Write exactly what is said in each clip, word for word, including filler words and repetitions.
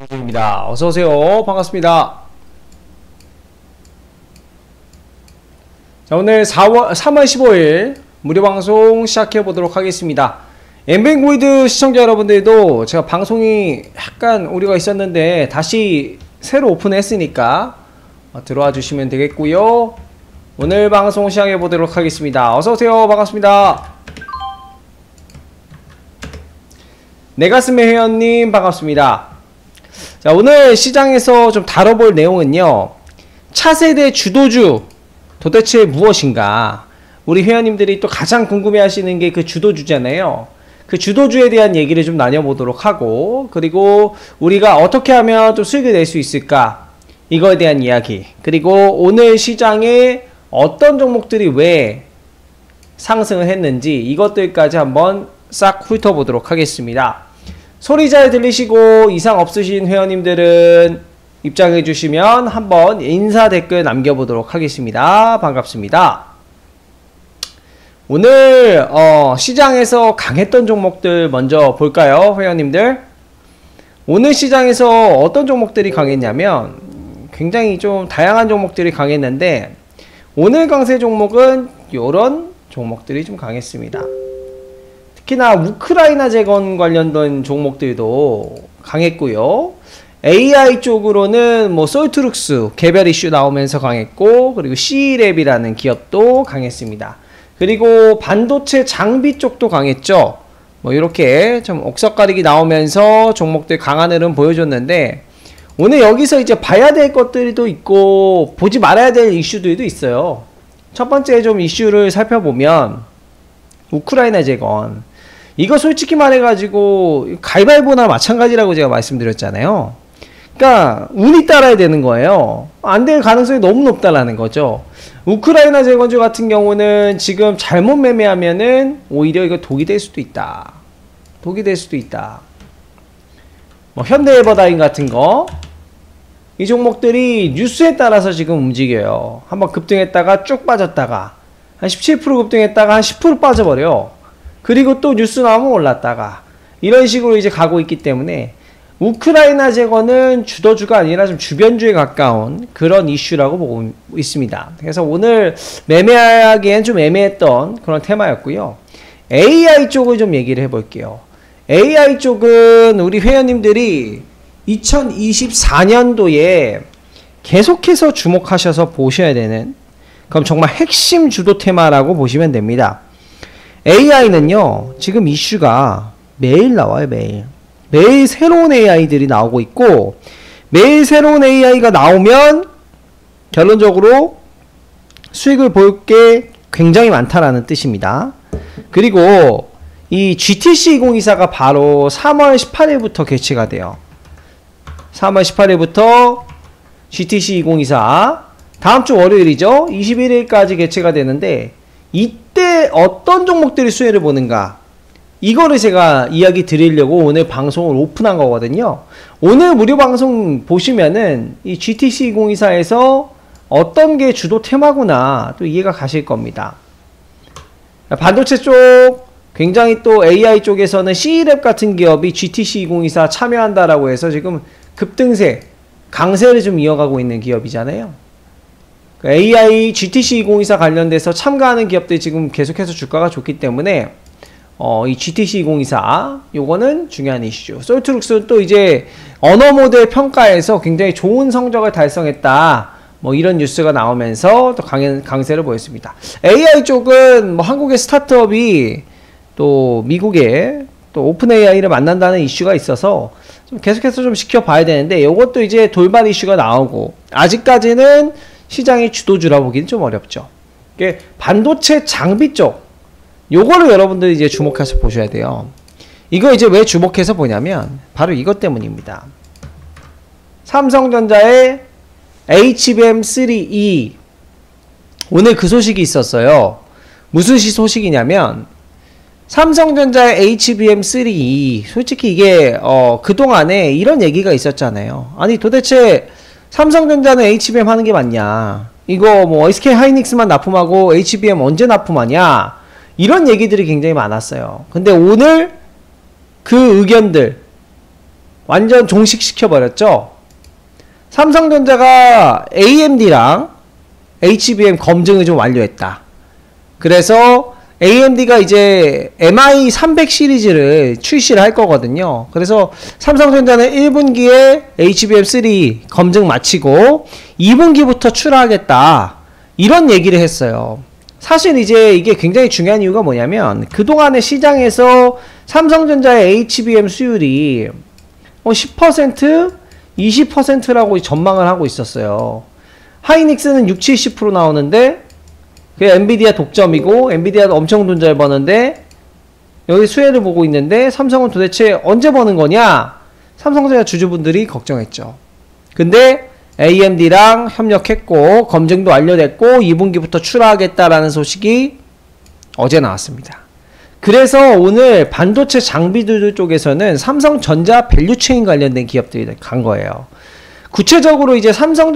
입니다. 어서오세요. 반갑습니다. 자, 오늘 사월, 삼월 십오일 무료방송 시작해보도록 하겠습니다. 엠뱅고이드 시청자 여러분들도 제가 방송이 약간 오류가 있었는데 다시 새로 오픈했으니까 들어와 주시면 되겠고요. 오늘 방송 시작해보도록 하겠습니다. 어서오세요. 반갑습니다. 내가슴의 회원님 반갑습니다. 자, 오늘 시장에서 좀 다뤄볼 내용은요, 차세대 주도주 도대체 무엇인가. 우리 회원님들이 또 가장 궁금해 하시는 게 그 주도주잖아요. 그 주도주에 대한 얘기를 좀 나눠보도록 하고, 그리고 우리가 어떻게 하면 좀 수익을 낼 수 있을까, 이거에 대한 이야기, 그리고 오늘 시장에 어떤 종목들이 왜 상승을 했는지 이것들까지 한번 싹 훑어보도록 하겠습니다. 소리 잘 들리시고 이상 없으신 회원님들은 입장해 주시면 한번 인사 댓글 남겨보도록 하겠습니다. 반갑습니다. 오늘 어, 시장에서 강했던 종목들 먼저 볼까요, 회원님들? 오늘 시장에서 어떤 종목들이 강했냐면 굉장히 좀 다양한 종목들이 강했는데, 오늘 강세 종목은 요런 종목들이 좀 강했습니다. 특히나 우크라이나 재건 관련된 종목들도 강했고요. 에이아이 쪽으로는 뭐 솔트룩스 개별 이슈 나오면서 강했고, 그리고 씨이랩이라는 기업도 강했습니다. 그리고 반도체 장비 쪽도 강했죠. 뭐 이렇게 좀 옥석가리기 나오면서 종목들 강한 흐름 보여줬는데, 오늘 여기서 이제 봐야 될 것들이 또 있고 보지 말아야 될 이슈들도 있어요. 첫 번째 좀 이슈를 살펴보면 우크라이나 재건, 이거 솔직히 말해가지고 가위바위보나 마찬가지라고 제가 말씀드렸잖아요. 그러니까 운이 따라야 되는 거예요. 안 될 가능성이 너무 높다라는 거죠. 우크라이나 재건주 같은 경우는 지금 잘못 매매하면은 오히려 이거 독이 될 수도 있다. 독이 될 수도 있다. 뭐 현대에버다임 같은 거, 이 종목들이 뉴스에 따라서 지금 움직여요. 한번 급등했다가 쭉 빠졌다가 한 십칠 퍼센트 급등했다가 한 십 퍼센트 빠져버려. 그리고 또 뉴스 나오면 올랐다가, 이런 식으로 이제 가고 있기 때문에 우크라이나 재건은 주도주가 아니라 좀 주변주에 가까운 그런 이슈라고 보고 있습니다. 그래서 오늘 매매하기엔 좀 애매했던 그런 테마였고요. 에이아이 쪽을 좀 얘기를 해볼게요. 에이아이 쪽은 우리 회원님들이 이천이십사년도에 계속해서 주목하셔서 보셔야 되는, 그럼 정말 핵심 주도 테마라고 보시면 됩니다. 에이아이는요, 지금 이슈가 매일 나와요. 매일 매일 새로운 에이아이들이 나오고 있고, 매일 새로운 에이아이가 나오면 결론적으로 수익을 볼 게 굉장히 많다라는 뜻입니다. 그리고 이 지티씨 이천이십사가 바로 삼월 십팔일부터 개최가 돼요. 삼월 십팔일부터 지티씨 이천이십사, 다음주 월요일이죠. 이십일일까지 개최가 되는데, 이때 어떤 종목들이 수혜를 보는가, 이거를 제가 이야기 드리려고 오늘 방송을 오픈한 거거든요. 오늘 무료 방송 보시면은 이 지티씨 이천이십사에서 어떤 게 주도 테마구나 또 이해가 가실 겁니다. 반도체 쪽, 굉장히 또 에이아이 쪽에서는 씨이랩 같은 기업이 지티씨 이천이십사 참여한다라고 해서 지금 급등세, 강세를 좀 이어가고 있는 기업이잖아요. 에이아이, 지티씨 이천이십사 관련돼서 참가하는 기업들이 지금 계속해서 주가가 좋기 때문에 어, 이 지티씨 이천이십사 요거는 중요한 이슈. 솔트룩스는 또 이제 언어 모델 평가에서 굉장히 좋은 성적을 달성했다, 뭐 이런 뉴스가 나오면서 또 강, 강세를 보였습니다. 에이아이 쪽은 뭐 한국의 스타트업이 또 미국의 또 오픈 에이아이를 만난다는 이슈가 있어서 좀 계속해서 좀 지켜봐야 되는데, 요것도 이제 돌발 이슈가 나오고, 아직까지는 시장의 주도주라 보기는 좀 어렵죠. 이게 반도체 장비 쪽, 요거를 여러분들이 이제 주목해서 보셔야 돼요. 이거 이제 왜 주목해서 보냐면 바로 이것 때문입니다. 삼성전자의 에이치비엠 쓰리 이, 오늘 그 소식이 있었어요. 무슨 시 소식이냐면 삼성전자의 에이치비엠 쓰리 이, 솔직히 이게 어 그동안에 이런 얘기가 있었잖아요. 아니 도대체 삼성전자는 에이치비엠 하는 게 맞냐, 이거 뭐 에스케이 하이닉스만 납품하고 에이치비엠 언제 납품하냐, 이런 얘기들이 굉장히 많았어요. 근데 오늘 그 의견들, 완전 종식시켜 버렸죠. 삼성전자가 에이엠디랑 에이치비엠 검증을 좀 완료했다. 그래서 에이엠디가 이제 엠아이 삼백 시리즈를 출시를 할 거거든요. 그래서 삼성전자는 일 분기에 에이치비엠 삼 검증 마치고 이 분기부터 출하하겠다. 이런 얘기를 했어요. 사실 이제 이게 굉장히 중요한 이유가 뭐냐면 그동안의 시장에서 삼성전자의 에이치비엠 수율이 십 퍼센트, 이십 퍼센트라고 전망을 하고 있었어요. 하이닉스는 육십, 칠십 퍼센트 나오는데 그 엔비디아 독점이고 엔비디아도 엄청 돈 잘 버는데 여기 수혜를 보고 있는데 삼성은 도대체 언제 버는 거냐? 삼성전자 주주분들이 걱정했죠. 근데 에이엠디랑 협력했고 검증도 완료됐고 이 분기부터 출하하겠다라는 소식이 어제 나왔습니다. 그래서 오늘 반도체 장비들 쪽에서는 삼성전자 밸류체인 관련된 기업들이 간 거예요. 구체적으로 이제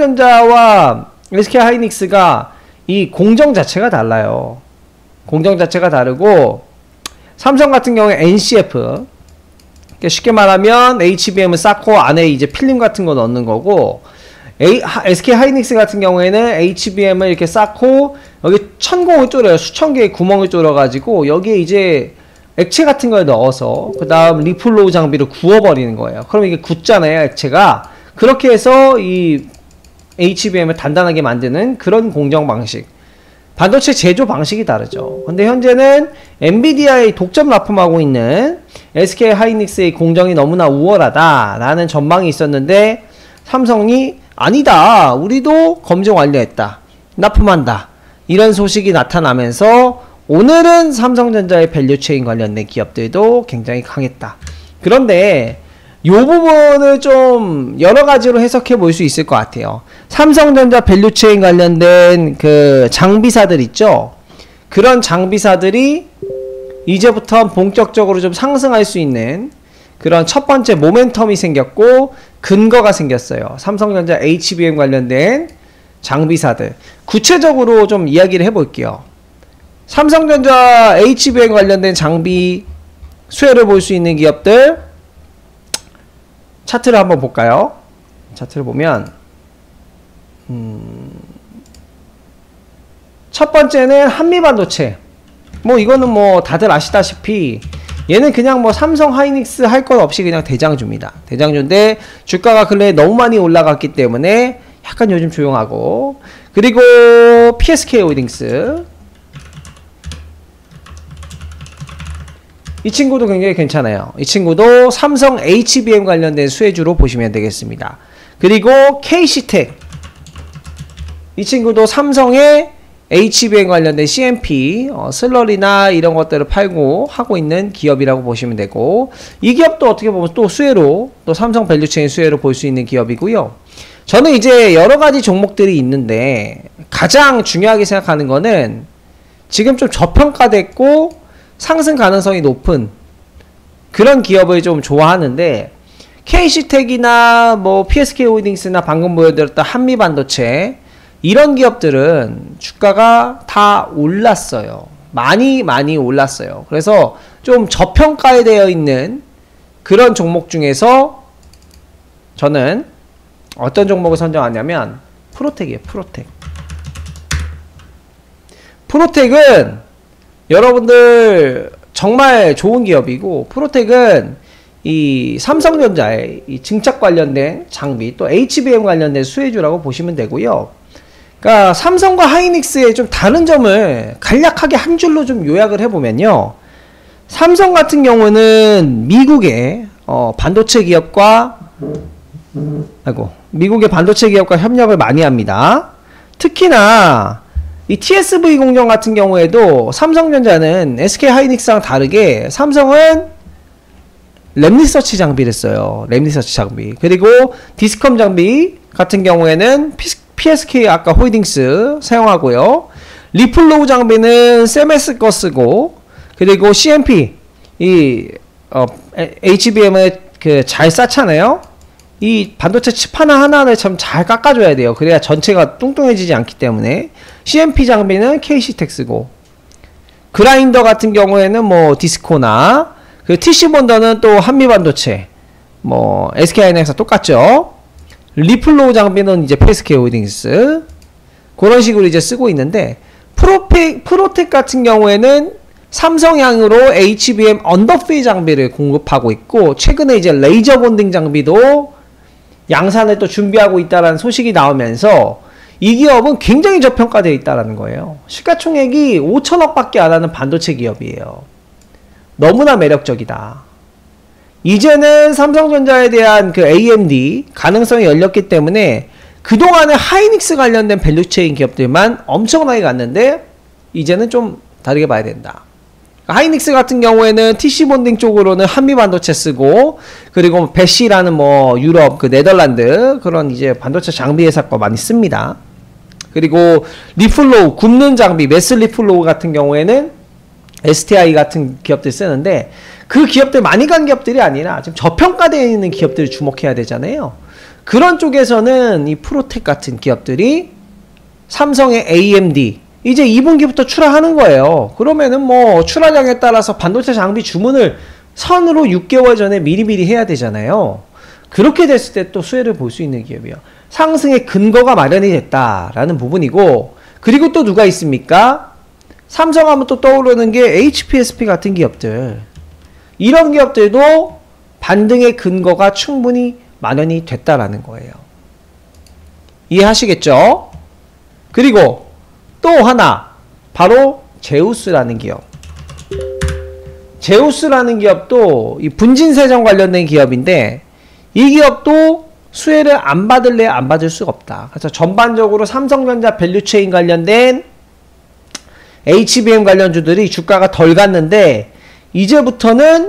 삼성전자와 에스케이하이닉스가 이 공정 자체가 달라요. 공정 자체가 다르고 삼성 같은 경우에 엔씨에프, 쉽게 말하면 에이치비엠은 쌓고 안에 이제 필름 같은 거 넣는 거고, 에스케이하이닉스 같은 경우에는 에이치비엠을 이렇게 쌓고 여기 천공을 뚫어요. 수천 개의 구멍을 뚫어가지고 여기에 이제 액체 같은 걸 넣어서 그 다음 리플로우 장비를 구워버리는 거예요. 그럼 이게 굳잖아요, 액체가. 그렇게 해서 이 에이치비엠을 단단하게 만드는 그런 공정 방식. 반도체 제조 방식이 다르죠. 근데 현재는 엔비디아의 독점 납품하고 있는 에스케이하이닉스의 공정이 너무나 우월하다 라는 전망이 있었는데 삼성이 아니다, 우리도 검증 완료했다, 납품한다, 이런 소식이 나타나면서 오늘은 삼성전자의 밸류체인 관련된 기업들도 굉장히 강했다. 그런데 이 부분을 좀 여러가지로 해석해 볼 수 있을 것 같아요. 삼성전자 밸류체인 관련된 그 장비사들 있죠? 그런 장비사들이 이제부터 본격적으로 좀 상승할 수 있는 그런 첫 번째 모멘텀이 생겼고 근거가 생겼어요. 삼성전자 에이치비엠 관련된 장비사들. 구체적으로 좀 이야기를 해볼게요. 삼성전자 에이치비엠 관련된 장비 수혜를 볼 수 있는 기업들 차트를 한번 볼까요? 차트를 보면 음... 첫 번째는 한미반도체. 뭐 이거는 뭐 다들 아시다시피 얘는 그냥 뭐 삼성 하이닉스 할 것 없이 그냥 대장주입니다. 대장주인데 주가가 근래에 너무 많이 올라갔기 때문에 약간 요즘 조용하고, 그리고 피에스케이 홀딩스 이 친구도 굉장히 괜찮아요. 이 친구도 삼성 에이치비엠 관련된 수혜주로 보시면 되겠습니다. 그리고 케이씨텍 이 친구도 삼성의 에이치비엠 관련된 씨엠피, 어, 슬러리나 이런 것들을 팔고 하고 있는 기업이라고 보시면 되고, 이 기업도 어떻게 보면 또 수혜로, 또 삼성 밸류체인 수혜로 볼 수 있는 기업이고요. 저는 이제 여러가지 종목들이 있는데 가장 중요하게 생각하는 거는 지금 좀 저평가됐고 상승 가능성이 높은 그런 기업을 좀 좋아하는데, 케이씨텍이나 뭐 피에스케이 홀딩스나 방금 보여드렸던 한미반도체 이런 기업들은 주가가 다 올랐어요. 많이 많이 올랐어요. 그래서 좀 저평가에 되어 있는 그런 종목 중에서 저는 어떤 종목을 선정하냐면 프로텍이에요. 프로텍. 프로텍은 여러분들 정말 좋은 기업이고, 프로텍은 이 삼성전자의 이 증착 관련된 장비, 또 에이치비엠 관련된 수혜주라고 보시면 되고요. 그러니까 삼성과 하이닉스의 좀 다른 점을 간략하게 한 줄로 좀 요약을 해보면요. 삼성 같은 경우는 미국의 어, 반도체 기업과 아이고 미국의 반도체 기업과 협력을 많이 합니다. 특히나 이 티에스브이 공정 같은 경우에도 삼성전자는 에스케이하이닉스랑 다르게 삼성은 램리서치 장비를 써요. 램리서치 장비. 그리고 디스컴 장비 같은 경우에는 피에스케이 아까 홀딩스 사용하고요. 리플로우 장비는 셈에스 거 쓰고, 그리고 씨엠피 이 어, 에이치비엠을 그 잘 쌓잖아요. 이 반도체 칩 하나 하나를 참 잘 깎아줘야 돼요. 그래야 전체가 뚱뚱해지지 않기 때문에. 씨엠피 장비는 케이씨텍 쓰고, 그라인더 같은 경우에는 뭐 디스코나, 그 티씨본더는 또 한미반도체, 뭐 에스케이하이닉스와 똑같죠. 리플로우 장비는 이제 피에스케이 홀딩스 그런 식으로 이제 쓰고 있는데, 프로페, 프로텍 같은 경우에는 삼성향으로 에이치비엠 언더필 장비를 공급하고 있고, 최근에 이제 레이저 본딩 장비도 양산을 또 준비하고 있다는 소식이 나오면서 이 기업은 굉장히 저평가되어 있다는 거예요. 시가총액이 오천억 밖에 안 하는 반도체 기업이에요. 너무나 매력적이다. 이제는 삼성전자에 대한 그 에이엠디 가능성이 열렸기 때문에 그동안에 하이닉스 관련된 밸류체인 기업들만 엄청나게 갔는데, 이제는 좀 다르게 봐야 된다. 하이닉스 같은 경우에는 티씨 본딩 쪽으로는 한미 반도체 쓰고, 그리고 배시라는 뭐 유럽 그 네덜란드 그런 이제 반도체 장비 회사 거 많이 씁니다. 그리고 리플로우 굽는 장비 메스 리플로우 같은 경우에는 에스티아이 같은 기업들 쓰는데, 그 기업들 많이 간 기업들이 아니라 지금 저평가되어 있는 기업들을 주목해야 되잖아요. 그런 쪽에서는 이 프로텍 같은 기업들이 삼성의 에이엠디 이제 이 분기부터 출하하는 거예요. 그러면은 뭐 출하량에 따라서 반도체 장비 주문을 선으로 육 개월 전에 미리미리 해야 되잖아요. 그렇게 됐을 때 또 수혜를 볼 수 있는 기업이에요. 상승의 근거가 마련이 됐다라는 부분이고, 그리고 또 누가 있습니까? 삼성하면 또 떠오르는 게 에이치피에스피 같은 기업들. 이런 기업들도 반등의 근거가 충분히 마련이 됐다라는 거예요. 이해하시겠죠? 그리고 또 하나, 바로 제우스라는 기업. 제우스라는 기업도 이 분진세정 관련된 기업인데, 이 기업도 수혜를 안 받을래 안 받을 수가 없다. 그래서 전반적으로 삼성전자 밸류체인 관련된 에이치비엠 관련주들이 주가가 덜 갔는데, 이제부터는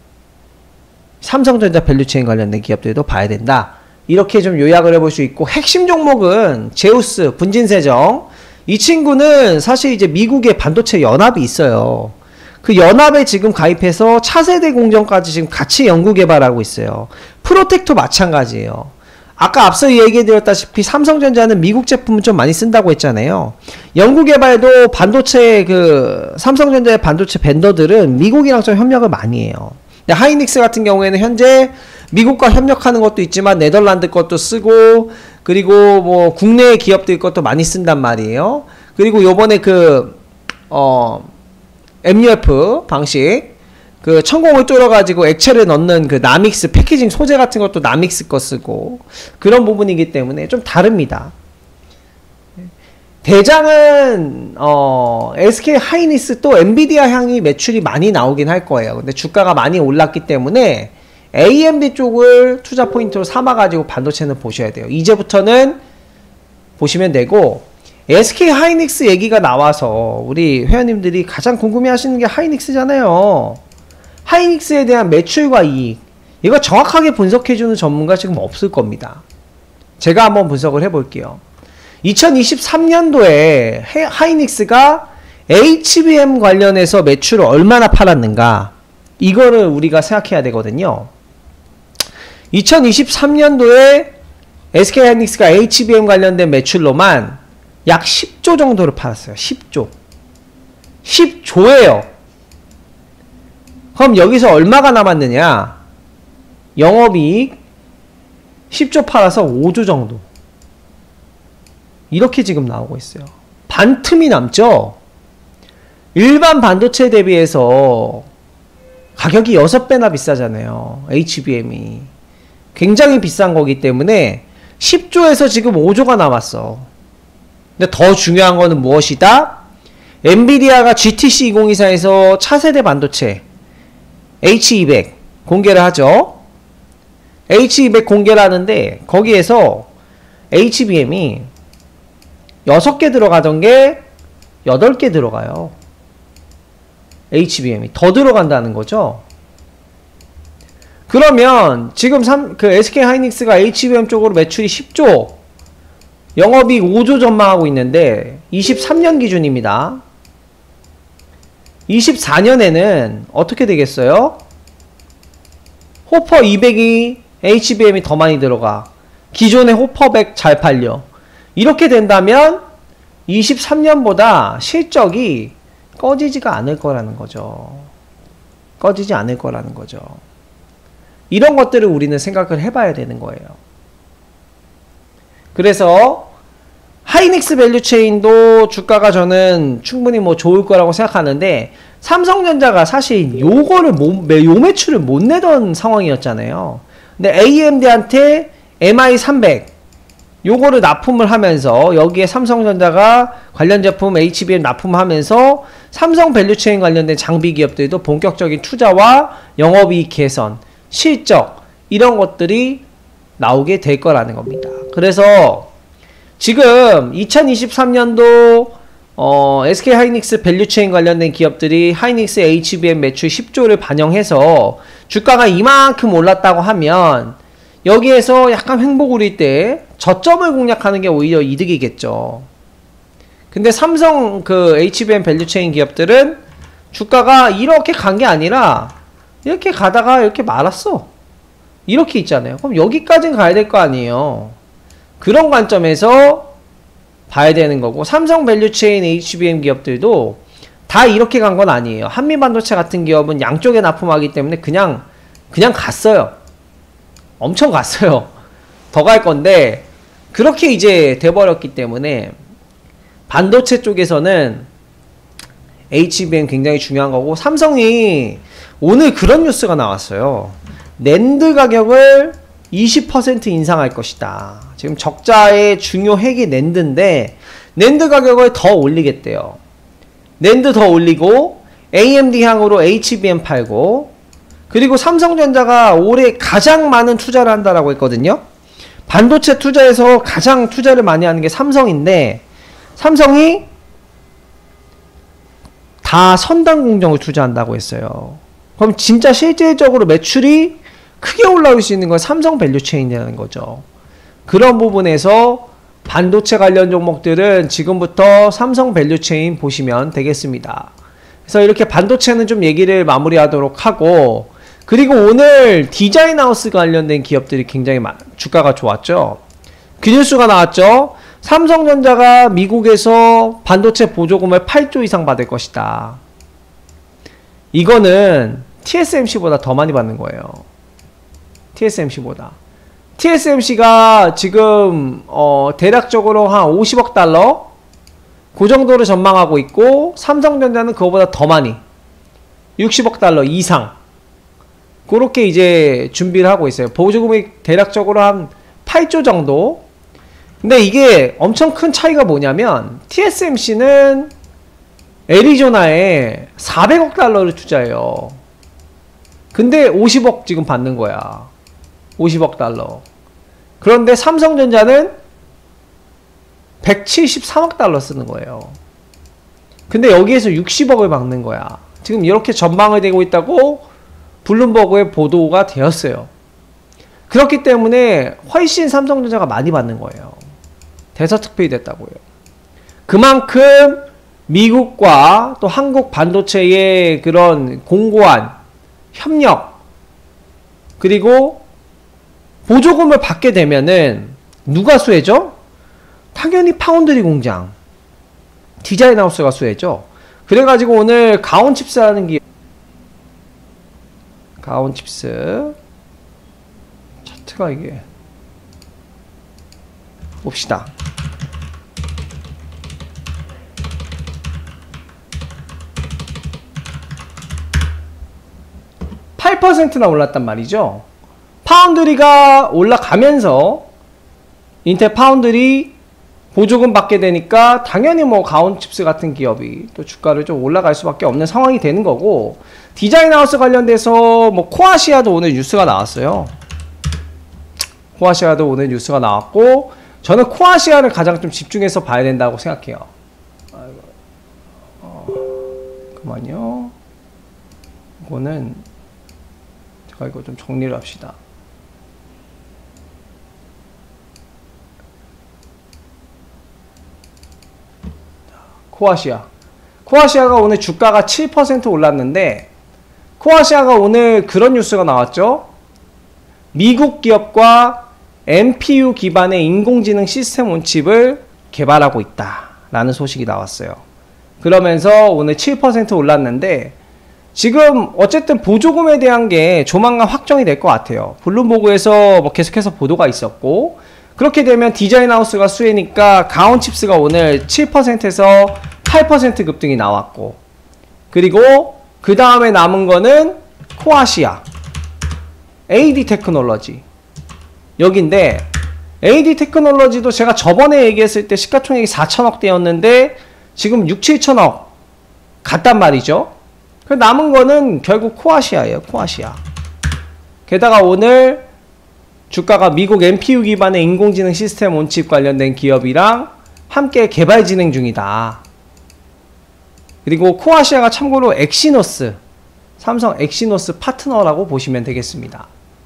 삼성전자 밸류체인 관련된 기업들도 봐야 된다. 이렇게 좀 요약을 해볼 수 있고, 핵심 종목은 제우스, 분진세정. 이 친구는 사실 이제 미국의 반도체 연합이 있어요. 그 연합에 지금 가입해서 차세대 공정까지 지금 같이 연구개발하고 있어요. 프로텍도 마찬가지예요. 아까 앞서 얘기해드렸다시피 삼성전자는 미국 제품을 좀 많이 쓴다고 했잖아요. 연구개발도 반도체 그 삼성전자의 반도체 벤더들은 미국이랑 좀 협력을 많이 해요. 근데 하이닉스 같은 경우에는 현재 미국과 협력하는 것도 있지만 네덜란드 것도 쓰고, 그리고 뭐 국내 기업들 것도 많이 쓴단 말이에요. 그리고 요번에 그 어 엠유에프 방식 그 천공을 뚫어가지고 액체를 넣는 그 나믹스 패키징 소재 같은 것도 나믹스 거 쓰고, 그런 부분이기 때문에 좀 다릅니다. 대장은 어 에스케이 하이닉스 또 엔비디아 향이 매출이 많이 나오긴 할 거예요. 근데 주가가 많이 올랐기 때문에 에이엠디 쪽을 투자 포인트로 삼아가지고 반도체는 보셔야 돼요. 이제부터는 보시면 되고, 에스케이 하이닉스 얘기가 나와서 우리 회원님들이 가장 궁금해 하시는 게 하이닉스잖아요. 하이닉스에 대한 매출과 이익, 이거 정확하게 분석해주는 전문가 지금 없을 겁니다. 제가 한번 분석을 해볼게요. 이천이십삼 년도에 하이닉스가 에이치비엠 관련해서 매출을 얼마나 팔았는가, 이거를 우리가 생각해야 되거든요. 이천이십삼 년도에 에스케이 하이닉스가 에이치비엠 관련된 매출로만 약 십조 정도를 팔았어요. 십조. 십조예요. 그럼 여기서 얼마가 남았느냐? 영업이익 십조 팔아서 오조 정도. 이렇게 지금 나오고 있어요. 반 틈이 남죠? 일반 반도체 대비해서 가격이 여섯 배나 비싸잖아요. 에이치비엠이. 굉장히 비싼 거기 때문에 십조에서 지금 오조가 남았어. 근데 더 중요한 거는 무엇이다? 엔비디아가 지티씨 이천이십사에서 차세대 반도체 에이치 이백 공개를 하죠. 에이치 이백 공개를 하는데, 거기에서 에이치비엠이 여섯 개 들어가던 게 여덟 개 들어가요. 에이치비엠이 더 들어간다는 거죠. 그러면 지금 삼, 그 에스케이 하이닉스가 에이치비엠 쪽으로 매출이 십조, 영업이익 오조 전망하고 있는데 이십삼 년 기준입니다. 이십사 년에는 어떻게 되겠어요? 호퍼 이백이 에이치비엠이 더 많이 들어가. 기존의 호퍼 백 잘 팔려. 이렇게 된다면 이십삼 년보다 실적이 꺼지지가 않을 거라는 거죠. 꺼지지 않을 거라는 거죠. 이런 것들을 우리는 생각을 해봐야 되는 거예요. 그래서 하이닉스 밸류체인도 주가가 저는 충분히 뭐 좋을 거라고 생각하는데, 삼성전자가 사실 요거를 못, 요 매출을 못 내던 상황이었잖아요. 근데 에이엠디한테 엠아이 삼백 요거를 납품을 하면서, 여기에 삼성전자가 관련 제품 에이치비엠 납품하면서 삼성 밸류체인 관련된 장비 기업들도 본격적인 투자와 영업이익 개선, 실적 이런 것들이 나오게 될 거라는 겁니다. 그래서 지금 이천이십삼 년도 어, 에스케이하이닉스 밸류체인 관련된 기업들이 하이닉스 에이치비엠 매출 십조를 반영해서 주가가 이만큼 올랐다고 하면, 여기에서 약간 횡보구릴 때 저점을 공략하는 게 오히려 이득이겠죠. 근데 삼성 그 에이치비엠 밸류체인 기업들은 주가가 이렇게 간 게 아니라 이렇게 가다가 이렇게 말았어. 이렇게 있잖아요. 그럼 여기까지는 가야 될 거 아니에요. 그런 관점에서 봐야 되는 거고, 삼성 밸류체인 에이치비엠 기업들도 다 이렇게 간 건 아니에요. 한미반도체 같은 기업은 양쪽에 납품하기 때문에 그냥 그냥 갔어요. 엄청 갔어요. 더 갈 건데 그렇게 이제 돼버렸기 때문에 반도체 쪽에서는 에이치비엠 굉장히 중요한 거고, 삼성이 오늘 그런 뉴스가 나왔어요. 낸드 가격을 이십 퍼센트 인상할 것이다. 지금 적자의 중요 핵이 낸드인데, 낸드 가격을 더 올리겠대요. 낸드 더 올리고 에이엠디 향으로 에이치비엠 팔고, 그리고 삼성전자가 올해 가장 많은 투자를 한다라고 했거든요. 반도체 투자에서 가장 투자를 많이 하는 게 삼성인데, 삼성이 다 선단 공정을 투자한다고 했어요. 그럼 진짜 실질적으로 매출이 크게 올라올 수 있는 건 삼성 밸류체인이라는 거죠. 그런 부분에서 반도체 관련 종목들은 지금부터 삼성 밸류체인 보시면 되겠습니다. 그래서 이렇게 반도체는 좀 얘기를 마무리하도록 하고, 그리고 오늘 디자인하우스 관련된 기업들이 굉장히 많, 주가가 좋았죠. 그 뉴스가 나왔죠. 삼성전자가 미국에서 반도체 보조금을 팔조 이상 받을 것이다. 이거는 티에스엠씨보다 더 많이 받는 거예요. 티에스엠씨보다. 티에스엠씨가 지금 어 대략적으로 한 오십억 달러 그 정도를 전망하고 있고, 삼성전자는 그거보다 더 많이 육십억 달러 이상 그렇게 이제 준비를 하고 있어요. 보조금이 대략적으로 한 팔조 정도. 근데 이게 엄청 큰 차이가 뭐냐면, 티에스엠씨는 애리조나에 사백억 달러를 투자해요. 근데 오십억 지금 받는 거야. 오십억 달러. 그런데 삼성전자는 백칠십삼억 달러 쓰는 거예요. 근데 여기에서 육십억을 받는 거야. 지금 이렇게 전망을 되고 있다고 블룸버그에 보도가 되었어요. 그렇기 때문에 훨씬 삼성전자가 많이 받는 거예요. 대서특필이 됐다고요. 그만큼 미국과 또 한국 반도체의 그런 공고한 협력, 그리고 보조금을 받게 되면은 누가 수혜죠? 당연히 파운드리 공장, 디자인하우스가 수혜죠. 그래가지고 오늘 가온칩스라는 기업, 가온칩스 차트가 이게 봅시다. 팔 퍼센트나 올랐단 말이죠. 파운드리가 올라가면서 인텔 파운드리 보조금 받게 되니까 당연히 뭐 가온칩스 같은 기업이 또 주가를 좀 올라갈 수밖에 없는 상황이 되는 거고, 디자인하우스 관련돼서 뭐 코아시아도 오늘 뉴스가 나왔어요. 코아시아도 오늘 뉴스가 나왔고, 저는 코아시아를 가장 좀 집중해서 봐야 된다고 생각해요. 아이고. 어, 그만요. 이거는 제가 이거 좀 정리를 합시다. 코아시아. 코아시아가 오늘 주가가 칠 퍼센트 올랐는데, 코아시아가 오늘 그런 뉴스가 나왔죠. 미국 기업과 엠피유 기반의 인공지능 시스템 온칩을 개발하고 있다 라는 소식이 나왔어요. 그러면서 오늘 칠 퍼센트 올랐는데, 지금 어쨌든 보조금에 대한 게 조만간 확정이 될 것 같아요. 블룸버그에서 뭐 계속해서 보도가 있었고, 그렇게 되면 디자인하우스가 수혜니까 가온칩스가 오늘 칠 퍼센트에서 팔 퍼센트 급등이 나왔고, 그리고 그 다음에 남은 거는 코아시아, 에이디 테크놀로지 여긴데, 에이디 테크놀로지도 제가 저번에 얘기했을 때 시가총액이 사천억대였는데 지금 육, 칠천억 갔단 말이죠. 그 남은 거는 결국 코아시아예요. 코아시아. 게다가 오늘 주가가 미국 엠피유 기반의 인공지능 시스템 온칩 관련된 기업이랑 함께 개발 진행 중이다. 그리고 코아시아가 참고로 엑시노스, 삼성 엑시노스 파트너라고 보시면 되겠습니다.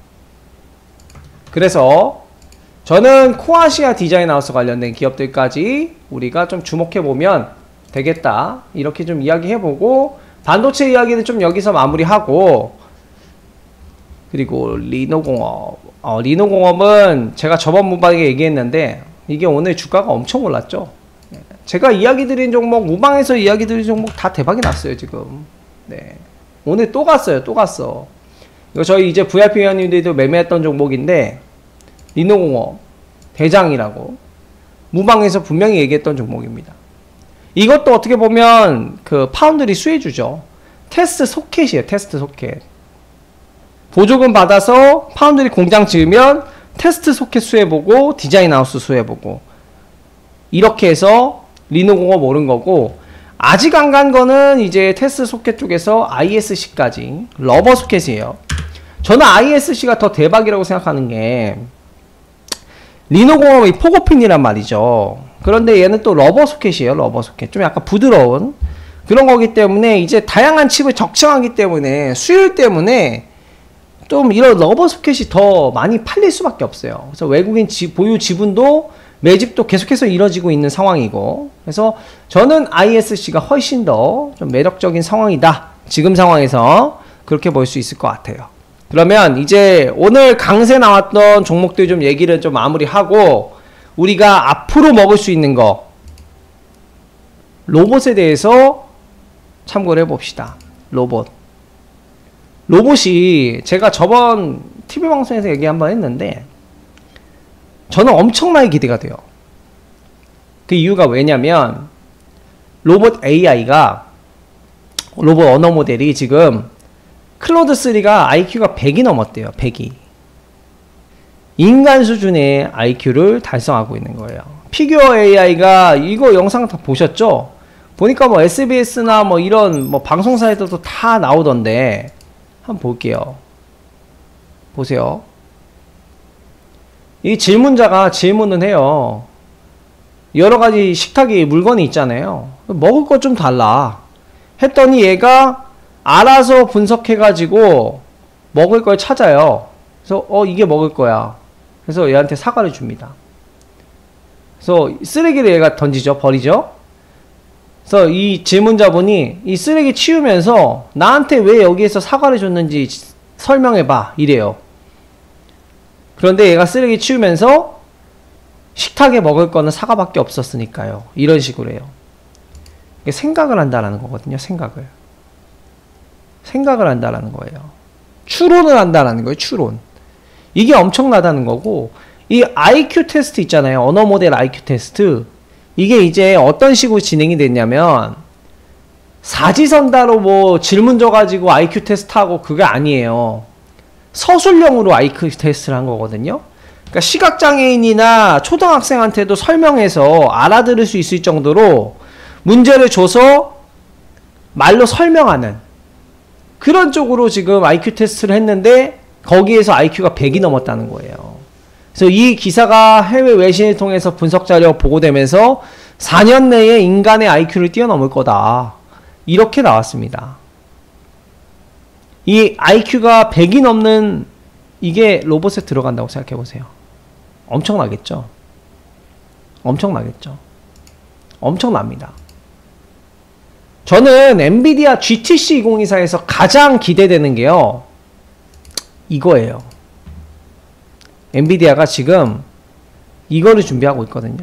그래서 저는 코아시아 디자인하우스 관련된 기업들까지 우리가 좀 주목해보면 되겠다, 이렇게 좀 이야기해보고, 반도체 이야기는 좀 여기서 마무리하고, 그리고 리노공업, 어, 리노공업은 제가 저번 무방에 얘기했는데 이게 오늘 주가가 엄청 올랐죠. 제가 이야기 드린 종목, 무방에서 이야기 드린 종목 다 대박이 났어요 지금. 네, 오늘 또 갔어요. 또 갔어. 이거 저희 이제 브이아이피 회원님들도 매매했던 종목인데, 리노공업 대장이라고 무방에서 분명히 얘기했던 종목입니다. 이것도 어떻게 보면 그 파운드리 수혜주죠. 테스트 소켓이에요. 테스트 소켓. 보조금 받아서 파운드리 공장 지으면 테스트 소켓 수혜보고 디자인하우스 수혜보고, 이렇게 해서 리노공업 오른 거고, 아직 안 간 거는 이제 테스트 소켓 쪽에서 아이에스씨까지 러버 소켓이에요. 저는 아이에스씨가 더 대박이라고 생각하는 게, 리노공업이 포고핀이란 말이죠. 그런데 얘는 또 러버 소켓이에요. 러버 소켓. 좀 약간 부드러운 그런 거기 때문에 이제 다양한 칩을 적층하기 때문에 수율 때문에 좀 이런 러버 소켓이 더 많이 팔릴 수밖에 없어요. 그래서 외국인 지, 보유 지분도 매집도 계속해서 이뤄지고 있는 상황이고, 그래서 저는 아이에스씨가 훨씬 더 좀 매력적인 상황이다. 지금 상황에서 그렇게 볼 수 있을 것 같아요. 그러면 이제 오늘 강세 나왔던 종목들 좀 얘기를 좀 마무리하고, 우리가 앞으로 먹을 수 있는 거, 로봇에 대해서 참고를 해봅시다. 로봇. 로봇이 제가 저번 티비 방송에서 얘기 한번 했는데 저는 엄청나게 기대가 돼요. 그 이유가 왜냐면 로봇 에이아이가, 로봇 언어 모델이 지금 클로드 쓰리가 아이큐가 백이 넘었대요. 백이. 인간 수준의 아이큐를 달성하고 있는 거예요. 피규어 에이아이가, 이거 영상 다 보셨죠? 보니까 뭐 에스비에스나 뭐 이런 뭐 방송사에서도 다 나오던데, 한번 볼게요. 보세요. 이 질문자가 질문은 해요. 여러가지 식탁에 물건이 있잖아요. 먹을 거 좀 달라 했더니 얘가 알아서 분석해가지고 먹을 걸 찾아요. 그래서 어 이게 먹을 거야. 그래서 얘한테 사과를 줍니다. 그래서 쓰레기를 얘가 던지죠. 버리죠. 그래서 이 질문자분이 이 쓰레기 치우면서 나한테 왜 여기에서 사과를 줬는지 설명해봐 이래요. 그런데 얘가 쓰레기 치우면서 식탁에 먹을 거는 사과밖에 없었으니까요. 이런 식으로 해요. 생각을 한다라는 거거든요. 생각을. 생각을 한다라는 거예요. 추론을 한다라는 거예요. 추론. 이게 엄청나다는 거고, 이 아이큐 테스트 있잖아요. 언어 모델 아이큐 테스트. 이게 이제 어떤 식으로 진행이 됐냐면, 사지선다로 뭐 질문 줘가지고 아이큐 테스트하고 그게 아니에요. 서술형으로 아이큐 테스트를 한 거거든요. 그러니까 시각장애인이나 초등학생한테도 설명해서 알아들을 수 있을 정도로 문제를 줘서 말로 설명하는 그런 쪽으로 지금 아이큐 테스트를 했는데, 거기에서 아이큐가 백이 넘었다는 거예요. 그래서 이 기사가 해외 외신을 통해서 분석 자료가 보고되면서 사 년 내에 인간의 아이큐를 뛰어넘을 거다. 이렇게 나왔습니다. 이 아이큐가 백이 넘는 이게 로봇에 들어간다고 생각해 보세요. 엄청나겠죠? 엄청나겠죠? 엄청납니다. 저는 엔비디아 지티씨 이천이십사에서 가장 기대되는 게요, 이거예요. 엔비디아가 지금 이거를 준비하고 있거든요.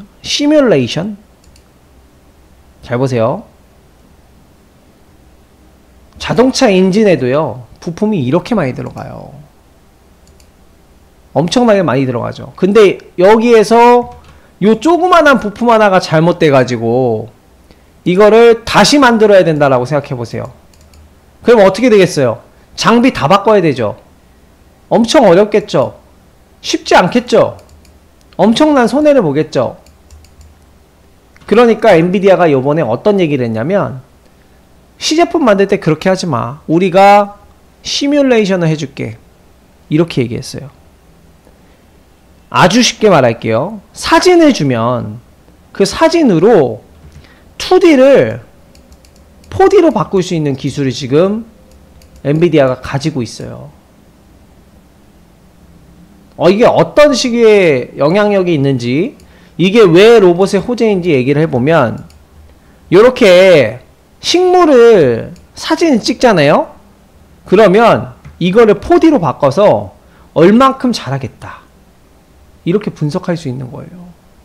시뮬레이션. 잘 보세요. 자동차 엔진에도요 부품이 이렇게 많이 들어가요. 엄청나게 많이 들어가죠. 근데 여기에서 요 조그만한 부품 하나가 잘못돼 가지고 이거를 다시 만들어야 된다라고 생각해 보세요. 그럼 어떻게 되겠어요? 장비 다 바꿔야 되죠. 엄청 어렵겠죠. 쉽지 않겠죠. 엄청난 손해를 보겠죠. 그러니까 엔비디아가 요번에 어떤 얘기를 했냐면, 시제품 만들 때 그렇게 하지 마. 우리가 시뮬레이션을 해줄게. 이렇게 얘기했어요. 아주 쉽게 말할게요. 사진을 주면 그 사진으로 투디를 포디로 바꿀 수 있는 기술을 지금 엔비디아가 가지고 있어요. 어, 이게 어떤 식의 영향력이 있는지, 이게 왜 로봇의 호재인지 얘기를 해보면, 요렇게 식물을 사진을 찍잖아요? 그러면 이거를 포디로 바꿔서 얼만큼 자라겠다, 이렇게 분석할 수 있는 거예요.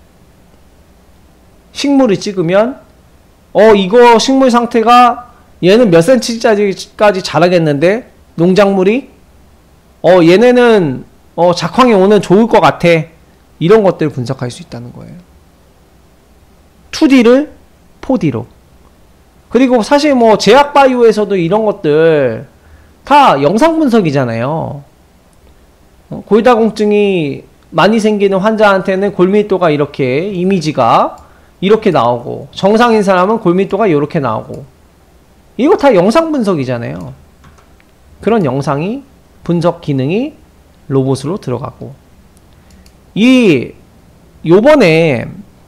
식물을 찍으면 어 이거 식물 상태가 얘는 몇 센치까지 자라겠는데, 농작물이 어 얘네는 어 작황이 오늘 좋을 것 같아, 이런 것들을 분석할 수 있다는 거예요. 투디를 포디로. 그리고 사실 뭐 제약바이오에서도 이런 것들 다 영상 분석이잖아요. 어, 골다공증이 많이 생기는 환자한테는 골밀도가 이렇게, 이미지가 이렇게 나오고, 정상인 사람은 골밀도가 이렇게 나오고, 이거 다 영상 분석이잖아요. 그런 영상이, 분석 기능이 로봇으로 들어가고, 이 요번에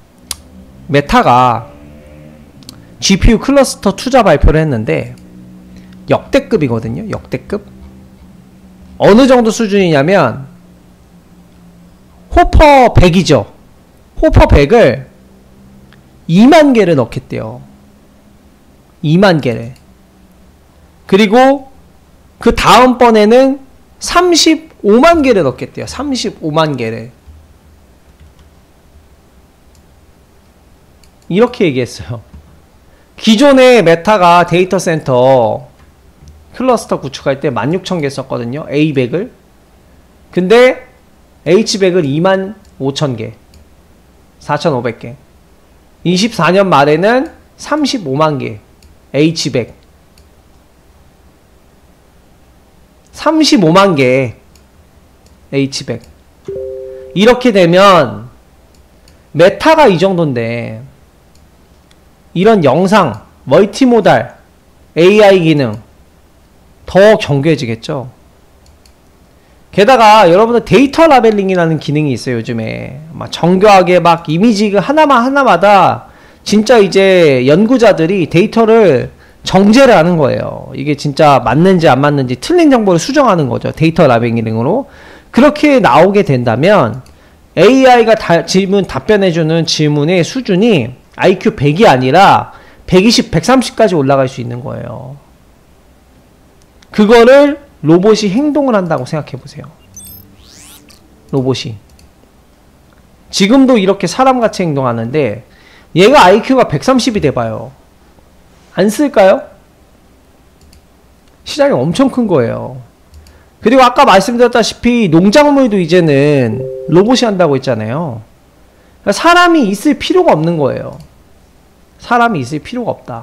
메타가 지피유 클러스터 투자 발표를 했는데 역대급이거든요. 역대급. 어느 정도 수준이냐면 호퍼 백이죠. 호퍼 백을 이만 개를 넣겠대요. 이만 개를. 그리고 그 다음번에는 삼십오만 개를 넣겠대요. 삼십오만 개를. 이렇게 얘기했어요. 기존의 메타가 데이터 센터 클러스터 구축할 때 만 육천 개 썼거든요. 에이 백을. 근데 에이치 백을 이만 오천 개. 사천오백 개. 이십사 년 말에는 삼십오만 개. 에이치 백. 삼십오만 개. 에이치 백. 이렇게 되면 메타가 이 정도인데, 이런 영상, 멀티모달, 에이아이 기능 더 정교해지겠죠. 게다가 여러분들 데이터 라벨링이라는 기능이 있어요. 요즘에 막 정교하게 막 이미지 하나만 하나마다 진짜 이제 연구자들이 데이터를 정제를 하는 거예요. 이게 진짜 맞는지 안 맞는지 틀린 정보를 수정하는 거죠. 데이터 라벨 기능으로. 그렇게 나오게 된다면 에이아이가 다, 질문 답변해주는 질문의 수준이 아이큐 백이 아니라 백이십, 백삼십까지 올라갈 수 있는 거예요. 그거를 로봇이 행동을 한다고 생각해 보세요. 로봇이. 지금도 이렇게 사람같이 행동하는데 얘가 아이큐가 백삼십이 돼봐요. 안 쓸까요? 시장이 엄청 큰 거예요. 그리고 아까 말씀드렸다시피 농작물도 이제는 로봇이 한다고 했잖아요. 그러니까 사람이 있을 필요가 없는 거예요. 사람이 있을 필요가 없다.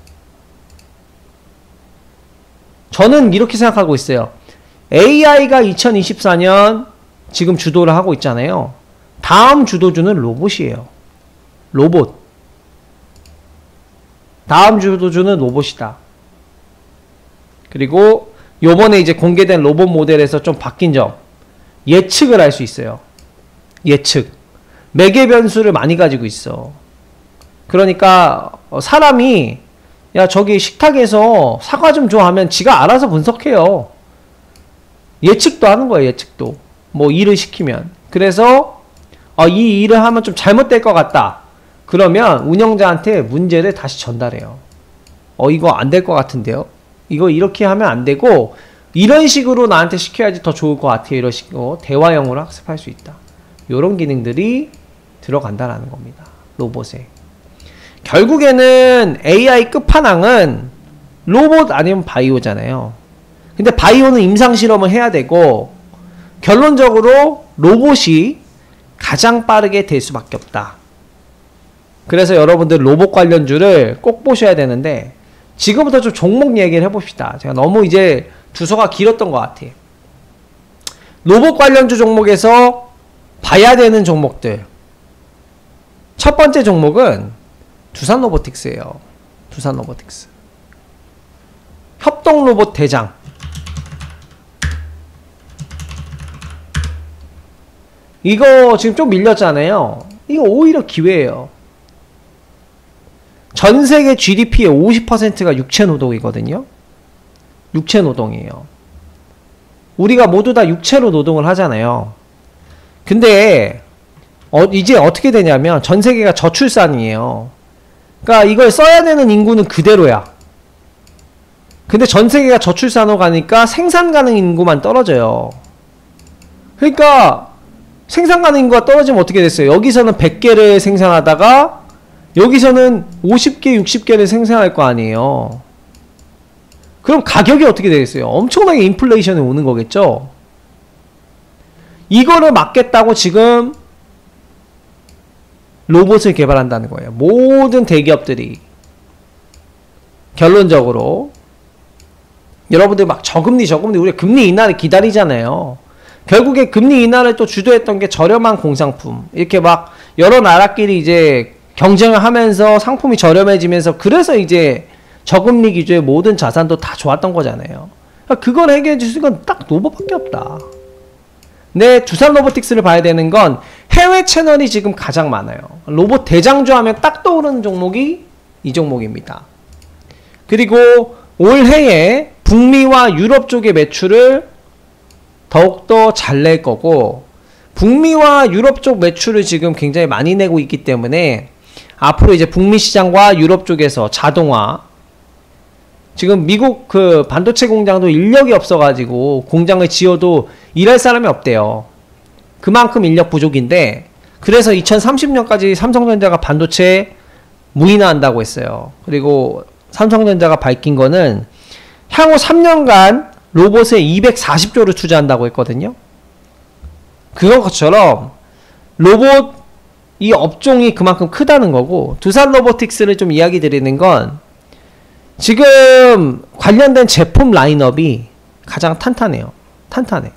저는 이렇게 생각하고 있어요. 에이아이가 이천이십사 년 지금 주도를 하고 있잖아요. 다음 주도주는 로봇이에요. 로봇. 다음 주도주는 로봇이다. 그리고 요번에 이제 공개된 로봇 모델에서 좀 바뀐 점, 예측을 할 수 있어요. 예측. 매개 변수를 많이 가지고 있어. 그러니까 사람이 야 저기 식탁에서 사과 좀 줘 하면 지가 알아서 분석해요. 예측도 하는 거예요. 예측도. 뭐 일을 시키면. 그래서 어, 이 일을 하면 좀 잘못될 것 같다. 그러면 운영자한테 문제를 다시 전달해요. 어 이거 안 될 것 같은데요. 이거 이렇게 하면 안 되고 이런 식으로 나한테 시켜야지 더 좋을 것 같아요. 이런 식으로 대화형으로 학습할 수 있다. 이런 기능들이 들어간다라는 겁니다. 로봇에. 결국에는 에이아이 끝판왕은 로봇 아니면 바이오잖아요. 근데 바이오는 임상실험을 해야 되고 결론적으로 로봇이 가장 빠르게 될 수밖에 없다. 그래서 여러분들 로봇 관련주를 꼭 보셔야 되는데 지금부터 좀 종목 얘기를 해봅시다. 제가 너무 이제 주소가 길었던 것 같아요. 로봇 관련주 종목에서 봐야 되는 종목들. 첫 번째 종목은 두산로보틱스예요. 두산로보틱스. 협동로봇 대장. 이거 지금 좀 밀렸잖아요. 이거 오히려 기회예요. 전세계 지디피의 오십 퍼센트가 육체노동이거든요. 육체노동이에요. 우리가 모두 다 육체로 노동을 하잖아요. 근데 어, 이제 어떻게 되냐면 전세계가 저출산이에요. 그러니까 이걸 써야 되는 인구는 그대로야. 근데 전세계가 저출산으로 가니까 생산 가능 인구만 떨어져요. 그러니까 생산 가능 인구가 떨어지면 어떻게 됐어요? 여기서는 백 개를 생산하다가 여기서는 오십 개, 육십 개를 생산할 거 아니에요. 그럼 가격이 어떻게 되겠어요? 엄청나게 인플레이션이 오는 거겠죠? 이거를 막겠다고 지금 로봇을 개발한다는 거예요. 모든 대기업들이. 결론적으로 여러분들 막 저금리 저금리 우리가 금리 인하를 기다리잖아요. 결국에 금리 인하를 또 주도했던 게 저렴한 공산품. 이렇게 막 여러 나라끼리 이제 경쟁을 하면서 상품이 저렴해지면서 그래서 이제 저금리 기조의 모든 자산도 다 좋았던 거잖아요. 그러니까 그걸 해결해 줄 수 있는 건 딱 로봇밖에 없다. 근데 두산로보틱스를 봐야 되는 건 해외 채널이 지금 가장 많아요. 로봇 대장주 하면 딱 떠오르는 종목이 이 종목입니다. 그리고 올해에 북미와 유럽 쪽의 매출을 더욱더 잘 낼 거고 북미와 유럽 쪽 매출을 지금 굉장히 많이 내고 있기 때문에 앞으로 이제 북미 시장과 유럽 쪽에서 자동화 지금 미국 그 반도체 공장도 인력이 없어가지고 공장을 지어도 일할 사람이 없대요. 그만큼 인력 부족인데 그래서 이천삼십 년까지 삼성전자가 반도체 무인화한다고 했어요. 그리고 삼성전자가 밝힌 거는 향후 삼 년간 로봇에 이백사십 조를 투자한다고 했거든요. 그것처럼 로봇 이 업종이 그만큼 크다는 거고 두산로보틱스를 좀 이야기 드리는 건 지금 관련된 제품 라인업이 가장 탄탄해요. 탄탄해.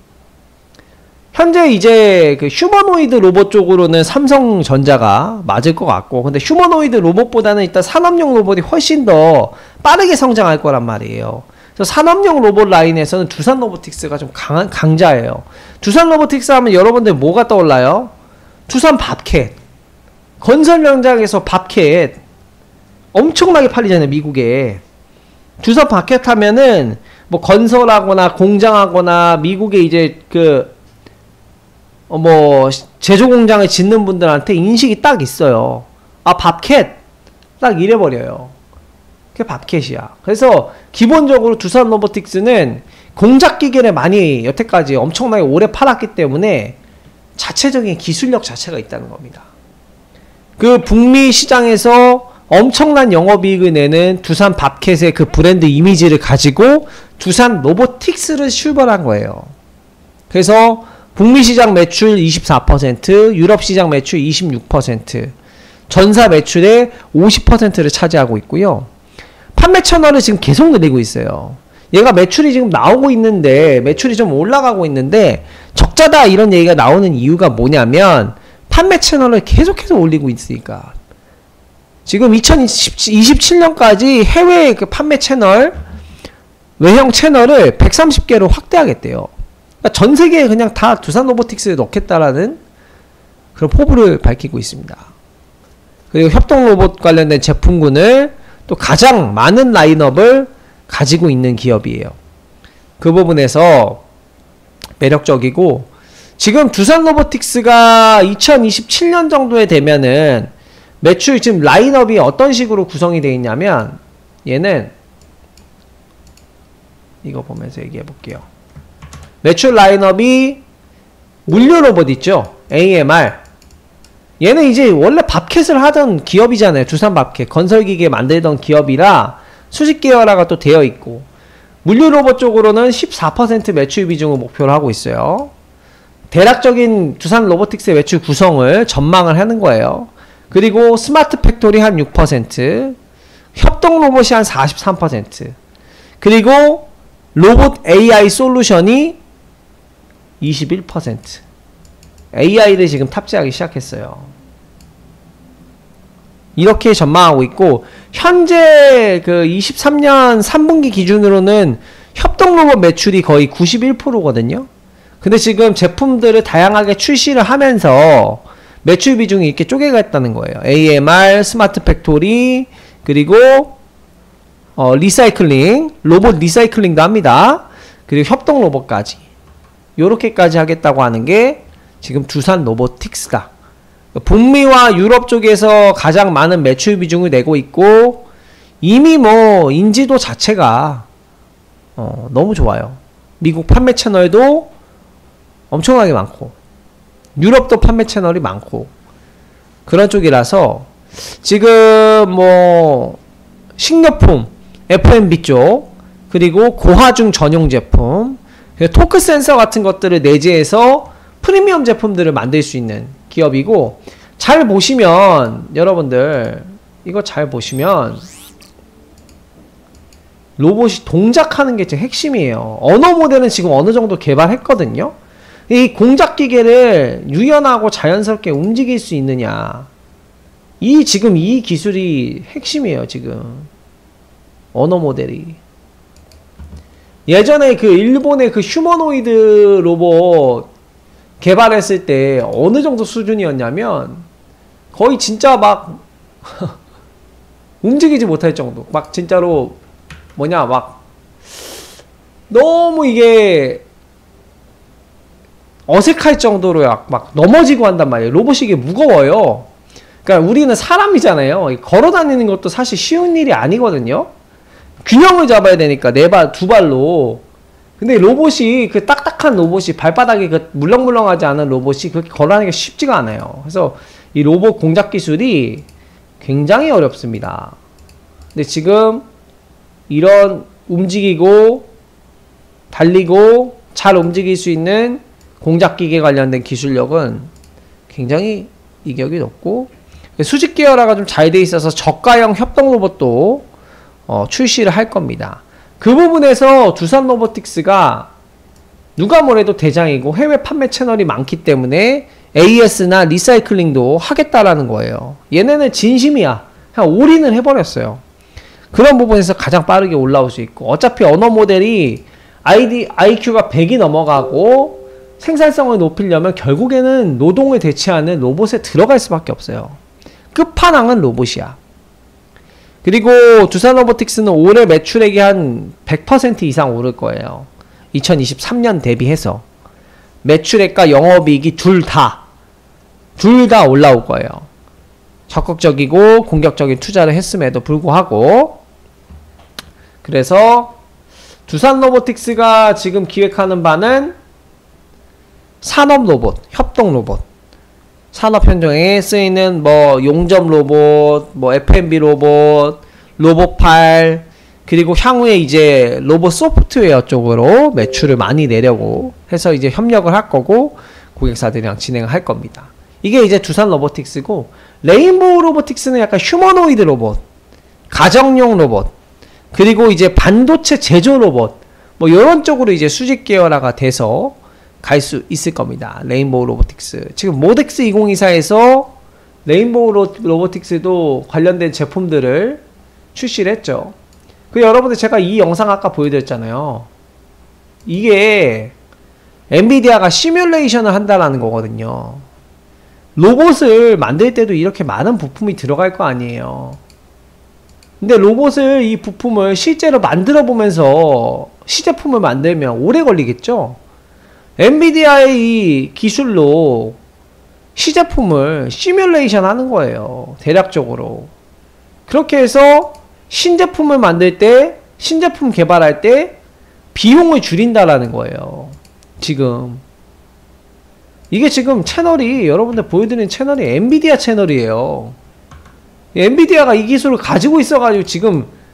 현재 이제 그 휴머노이드 로봇 쪽으로는 삼성전자가 맞을 것 같고 근데 휴머노이드 로봇보다는 일단 산업용 로봇이 훨씬 더 빠르게 성장할 거란 말이에요. 그래서 산업용 로봇 라인에서는 두산로보틱스가 좀 강한 강자예요. 두산로보틱스 하면 여러분들 뭐가 떠올라요? 두산 밥캣. 건설 현장에서 밥캣 엄청나게 팔리잖아요, 미국에. 두산 밥캣 하면은 뭐 건설하거나 공장하거나 미국에 이제 그 어 뭐 제조 공장을 짓는 분들한테 인식이 딱 있어요. 아, 밥캣. 딱 이래버려요. 그게 밥캣이야. 그래서 기본적으로 두산로보틱스는 공작 기계를 많이 여태까지 엄청나게 오래 팔았기 때문에 자체적인 기술력 자체가 있다는 겁니다. 그 북미 시장에서 엄청난 영업이익을 내는 두산 밥캣의 그 브랜드 이미지를 가지고 두산 로보틱스를 출발한 거예요. 그래서 북미 시장 매출 이십사 퍼센트, 유럽 시장 매출 이십육 퍼센트, 전사 매출의 오십 퍼센트를 차지하고 있고요. 판매 채널을 지금 계속 늘리고 있어요. 얘가 매출이 지금 나오고 있는데 매출이 좀 올라가고 있는데 적자다 이런 얘기가 나오는 이유가 뭐냐면 판매 채널을 계속해서 올리고 있으니까. 지금 이천이십칠 년까지 해외 그 판매 채널 외형 채널을 백삼십 개로 확대하겠대요. 그러니까 전 세계에 그냥 다 두산로보틱스에 넣겠다라는 그런 포부를 밝히고 있습니다. 그리고 협동로봇 관련된 제품군을 또 가장 많은 라인업을 가지고 있는 기업이에요. 그 부분에서 매력적이고 지금 두산로보틱스가 이천이십칠 년 정도에 되면은 매출 지금 라인업이 어떤 식으로 구성이 되어 있냐면 얘는 이거 보면서 얘기해 볼게요. 매출 라인업이 물류 로봇 있죠? 에이엠알. 얘는 이제 원래 밥캣을 하던 기업이잖아요. 두산 밥캣. 건설기계 만들던 기업이라 수직 계열화가 또 되어 있고, 물류 로봇 쪽으로는 십사 퍼센트 매출 비중을 목표로 하고 있어요. 대략적인 두산 로보틱스의 매출 구성을 전망을 하는 거예요. 그리고 스마트 팩토리 한 육 퍼센트, 협동 로봇이 한 사십삼 퍼센트, 그리고 로봇 에이아이 솔루션이 이십일 퍼센트. 에이아이를 지금 탑재하기 시작했어요. 이렇게 전망하고 있고, 현재 그 이십삼 년 삼 분기 기준으로는 협동 로봇 매출이 거의 구십일 퍼센트거든요. 근데 지금 제품들을 다양하게 출시를 하면서 매출 비중이 이렇게 쪼개가 있다는 거예요. 에이엠알, 스마트 팩토리, 그리고 어, 리사이클링, 로봇 리사이클링도 합니다. 그리고 협동 로봇까지. 요렇게까지 하겠다고 하는 게 지금 두산 로보틱스다. 북미와 유럽 쪽에서 가장 많은 매출 비중을 내고 있고, 이미 뭐 인지도 자체가 어, 너무 좋아요. 미국 판매 채널도 엄청나게 많고, 유럽도 판매 채널이 많고, 그런 쪽이라서 지금 뭐 식료품, 에프엠비 쪽, 그리고 고하중 전용 제품, 토크 센서 같은 것들을 내재해서 프리미엄 제품들을 만들 수 있는 기업이고, 잘 보시면 여러분들 이거 잘 보시면 로봇이 동작하는 게 제 핵심이에요. 언어 모델은 지금 어느 정도 개발했거든요. 이 공작 기계를 유연하고 자연스럽게 움직일 수 있느냐, 이 지금 이 기술이 핵심이에요. 지금 언어 모델이. 예전에 그 일본의 그 휴머노이드 로봇 개발했을 때 어느 정도 수준이었냐면, 거의 진짜 막 움직이지 못할 정도, 막 진짜로 뭐냐, 막 너무 이게 어색할 정도로 막 넘어지고 한단 말이에요. 로봇이 이게 무거워요. 그러니까 우리는 사람이잖아요. 걸어 다니는 것도 사실 쉬운 일이 아니거든요. 균형을 잡아야 되니까 네 발, 두 발로. 근데 로봇이, 그 딱딱한 로봇이, 발바닥이 그 물렁물렁하지 않은 로봇이 그렇게 걸어다니기가 쉽지가 않아요. 그래서 이 로봇 공작 기술이 굉장히 어렵습니다. 근데 지금 이런 움직이고 달리고 잘 움직일 수 있는 공작기계 관련된 기술력은 굉장히 이격이 높고, 수직 계열화가 좀 잘 돼 있어서 저가형 협동 로봇도 어, 출시를 할 겁니다. 그 부분에서 두산 로보틱스가 누가 뭐래도 대장이고 해외 판매 채널이 많기 때문에 에이에스나 리사이클링도 하겠다라는 거예요. 얘네는 진심이야. 그냥 올인을 해버렸어요. 그런 부분에서 가장 빠르게 올라올 수 있고, 어차피 언어 모델이 아이디, 아이큐가 백이 넘어가고 생산성을 높이려면 결국에는 노동을 대체하는 로봇에 들어갈 수밖에 없어요. 끝판왕은 로봇이야. 그리고 두산 로보틱스는 올해 매출액이 한 백 퍼센트 이상 오를 거예요. 이천이십삼 년 대비해서 매출액과 영업이익이 둘 다, 둘 다 올라올 거예요. 적극적이고 공격적인 투자를 했음에도 불구하고. 그래서 두산 로보틱스가 지금 기획하는 바는 산업 로봇, 협동 로봇, 산업 현장에 쓰이는 뭐 용접 로봇, 뭐 에프엠비 로봇, 로봇팔, 그리고 향후에 이제 로봇 소프트웨어 쪽으로 매출을 많이 내려고 해서 이제 협력을 할 거고, 고객사들이랑 진행을 할 겁니다. 이게 이제 두산 로보틱스고, 레인보우 로보틱스는 약간 휴머노이드 로봇, 가정용 로봇, 그리고 이제 반도체 제조 로봇, 뭐 이런 쪽으로 이제 수직 계열화가 돼서 갈 수 있을 겁니다. 레인보우 로보틱스. 지금 모덱스 이천이십사에서 레인보우 로, 로보틱스도 관련된 제품들을 출시를 했죠. 그 여러분들 제가 이 영상 아까 보여드렸잖아요. 이게 엔비디아가 시뮬레이션을 한다라는 거거든요. 로봇을 만들 때도 이렇게 많은 부품이 들어갈 거 아니에요. 근데 로봇을, 이 부품을 실제로 만들어 보면서 시제품을 만들면 오래 걸리겠죠? 엔비디아의 이 기술로 시제품을 시뮬레이션 하는 거예요. 대략적으로. 그렇게 해서 신제품을 만들 때, 신제품 개발할 때 비용을 줄인다라는 거예요. 지금. 이게 지금 채널이, 여러분들 보여드리는 채널이 엔비디아 채널이에요. 엔비디아가 이 기술을 가지고 있어가지고 지금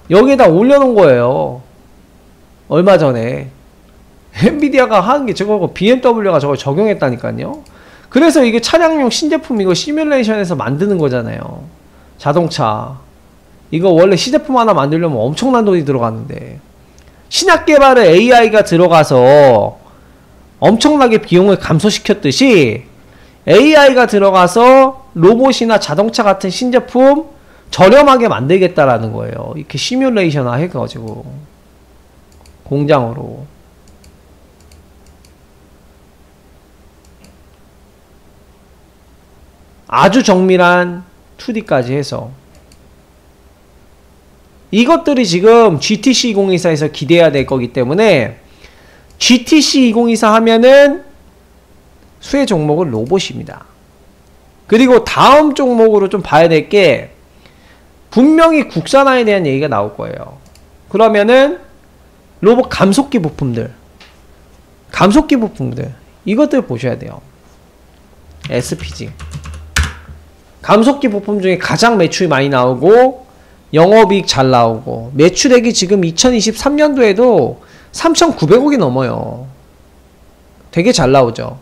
여기에다 올려놓은 거예요. 얼마 전에 엔비디아가 하는 게 저거 비엠더블유가 저걸 적용했다니까요. 그래서 이게 차량용 신제품 이거 시뮬레이션에서 만드는 거잖아요. 자동차 이거 원래 시제품 하나 만들려면 엄청난 돈이 들어가는데 신약 개발에 에이아이가 들어가서 엄청나게 비용을 감소시켰듯이 에이아이가 들어가서 로봇이나 자동차 같은 신제품 저렴하게 만들겠다라는 거예요. 이렇게 시뮬레이션화 해가지고 공장으로. 아주 정밀한 투디까지 해서 이것들이 지금 지티씨 이천이십사에서 기대해야 될 거기 때문에 지티씨 이천이십사 하면은 수혜 종목은 로봇입니다. 그리고 다음 종목으로 좀 봐야 될 게 분명히 국산화에 대한 얘기가 나올 거예요. 그러면은 로봇 감속기 부품들 감속기 부품들 이것들 보셔야 돼요. 에스피지 감속기 부품 중에 가장 매출이 많이 나오고 영업이익 잘 나오고 매출액이 지금 이천이십삼 년도에도 삼천구백억이 넘어요. 되게 잘 나오죠.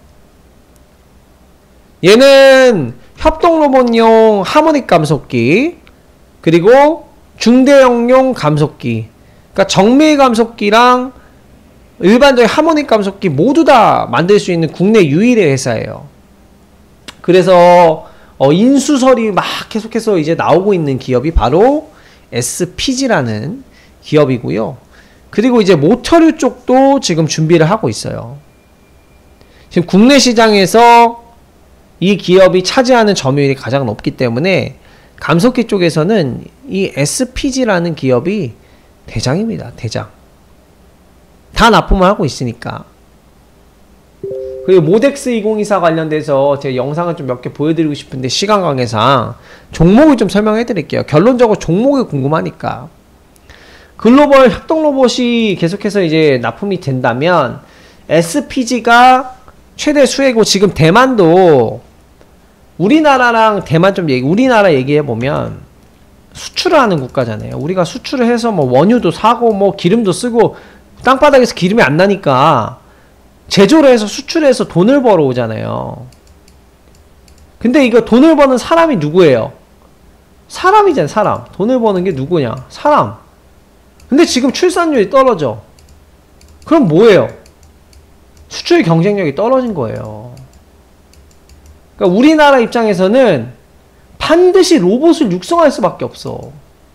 얘는 협동로봇용 하모닉 감속기 그리고 중대형용 감속기 그러니까 정밀 감속기랑 일반적인 하모닉 감속기 모두 다 만들 수 있는 국내 유일의 회사예요. 그래서 어, 인수설이 막 계속해서 이제 나오고 있는 기업이 바로 에스피지라는 기업이고요. 그리고 이제 모터류 쪽도 지금 준비를 하고 있어요. 지금 국내 시장에서 이 기업이 차지하는 점유율이 가장 높기 때문에 감속기 쪽에서는 이 에스피지라는 기업이 대장입니다. 대장. 다 납품을 하고 있으니까. 그리고 모덱스 이천이십사 관련돼서 제가 영상을 좀 몇 개 보여드리고 싶은데 시간 관계상 종목을 좀 설명해 드릴게요. 결론적으로 종목이 궁금하니까. 글로벌 협동 로봇이 계속해서 이제 납품이 된다면 에스피지가 최대 수혜고 지금 대만도 우리나라랑 대만 좀 얘기, 우리나라 얘기해 보면 수출을 하는 국가잖아요. 우리가 수출을 해서 뭐 원유도 사고 뭐 기름도 쓰고 땅바닥에서 기름이 안 나니까 제조를 해서 수출해서 돈을 벌어 오잖아요. 근데 이거 돈을 버는 사람이 누구예요? 사람이잖아요. 사람. 돈을 버는 게 누구냐? 사람. 근데 지금 출산율이 떨어져. 그럼 뭐예요? 수출 경쟁력이 떨어진 거예요. 그러니까 우리나라 입장에서는 반드시 로봇을 육성할 수밖에 없어.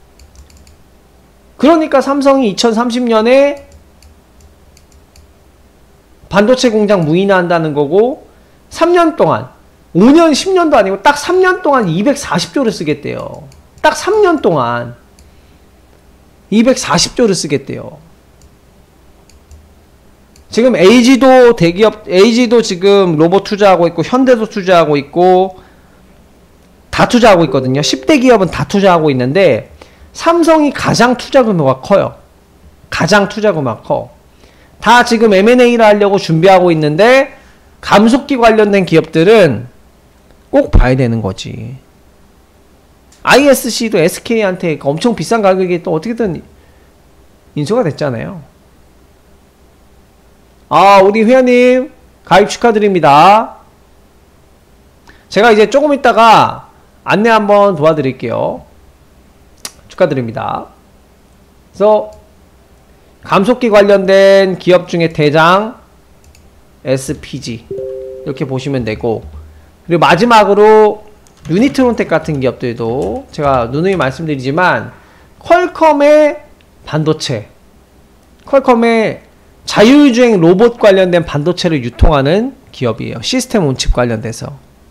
그러니까 삼성이 이천삼십 년에 반도체 공장 무인화한다는 거고 삼 년 동안 오 년 십 년도 아니고 딱 삼 년 동안 이백사십 조를 쓰겠대요. 딱 삼 년 동안 이백사십 조를 쓰겠대요. 지금 에이지도 대기업, 에이지도 지금 로봇 투자하고 있고 현대도 투자하고 있고 다 투자하고 있거든요. 십 대 기업은 다 투자하고 있는데 삼성이 가장 투자 규모가 커요. 가장 투자 규모가 커. 다 지금 엠 앤 에이를 하려고 준비하고 있는데 감속기 관련된 기업들은 꼭 봐야 되는 거지. 아이에스씨도 에스케이한테 엄청 비싼 가격에 또 어떻게든 인수가 됐잖아요. 아, 우리 회원님 가입 축하드립니다. 제가 이제 조금 있다가 안내 한번 도와드릴게요. 축하드립니다. 그래서 감속기 관련된 기업 중에 대장 에스피지 이렇게 보시면 되고, 그리고 마지막으로 유니트론텍 같은 기업들도 제가 누누이 말씀드리지만 퀄컴의 반도체, 퀄컴의 자율주행 로봇 관련된 반도체를 유통하는 기업이에요. 시스템 온칩 관련돼서.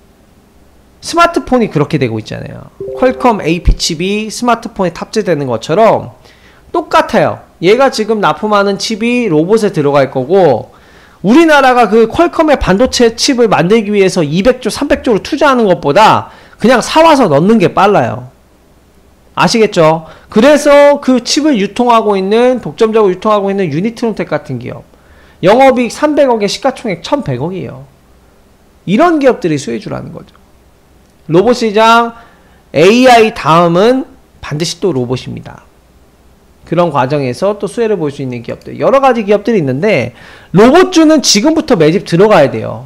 스마트폰이 그렇게 되고 있잖아요. 퀄컴 에이피 칩이 스마트폰에 탑재되는 것처럼 똑같아요. 얘가 지금 납품하는 칩이 로봇에 들어갈 거고, 우리나라가 그 퀄컴의 반도체 칩을 만들기 위해서 이백 조, 삼백 조를 투자하는 것보다 그냥 사와서 넣는 게 빨라요. 아시겠죠? 그래서 그 칩을 유통하고 있는, 독점적으로 유통하고 있는 유니트론텍 같은 기업, 영업이익 삼백억에 시가총액 천백억이에요. 이런 기업들이 수혜주라는 거죠. 로봇 시장 에이아이 다음은 반드시 또 로봇입니다. 그런 과정에서 또 수혜를 볼 수 있는 기업들 여러 가지 기업들이 있는데 로봇주는 지금부터 매집 들어가야 돼요.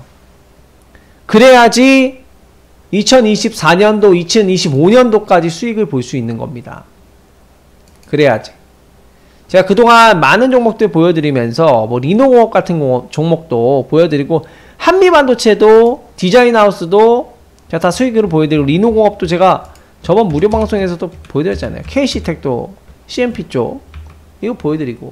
그래야지 이천이십사 년도, 이천이십오 년도까지 수익을 볼 수 있는 겁니다. 그래야지. 제가 그동안 많은 종목들 보여드리면서 뭐 리노공업 같은 종목도 보여드리고 한미반도체도 디자인하우스도 제가 다 수익으로 보여드리고 리노공업도 제가 저번 무료 방송에서도 보여드렸잖아요. 케이씨텍도 씨엠피 쪽 이거 보여드리고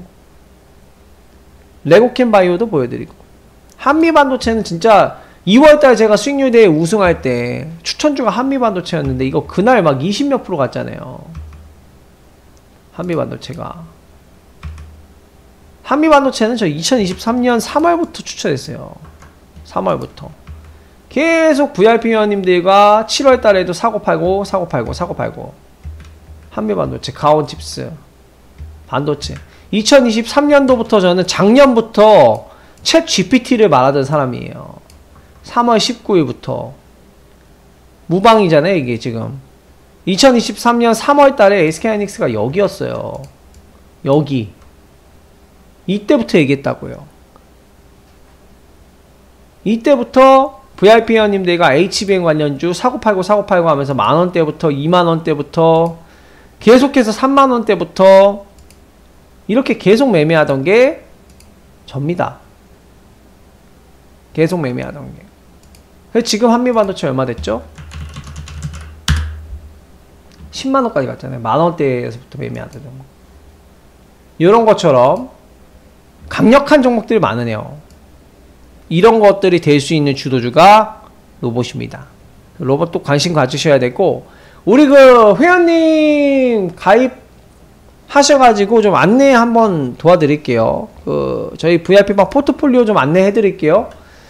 레고캠바이오도 보여드리고 한미반도체는 진짜 이월달 제가 수익률 대회 우승할 때 추천주가 한미반도체였는데 이거 그날 막 이십 몇 프로 갔잖아요. 한미반도체가 한미반도체는 저 이천이십삼 년 삼월부터 추천했어요. 삼월부터 계속 브이아이피 회원님들과 칠월 달에도 사고 팔고 사고 팔고 사고 팔고 한미반도체, 가온칩스, 반도체 이천이십삼 년도부터 저는 작년부터 챗 지피티를 말하던 사람이에요. 삼월 십구일부터 무방이잖아요 이게 지금. 이천이십삼 년 삼월 달에 에스케이하이닉스가 여기였어요. 여기 이때부터 얘기했다고요. 이때부터 브이아이피 회원님들과 에이치비엠 관련주 사고팔고 사고팔고 하면서 만원대부터 이만원대부터 계속해서 삼만원대부터 이렇게 계속 매매하던 게 접니다. 계속 매매하던 게. 그래서 지금 한미반도체 얼마 됐죠? 십만원까지 갔잖아요. 만원대에서부터 매매하던 종목. 이런 것처럼 강력한 종목들이 많으네요. 이런 것들이 될 수 있는 주도주가 로봇입니다. 로봇도 관심 가지셔야 되고, 우리 그 회원님 가입 하셔가지고 좀 안내 한번 도와드릴게요. 그 저희 브이아이피방 포트폴리오 좀 안내해 드릴게요.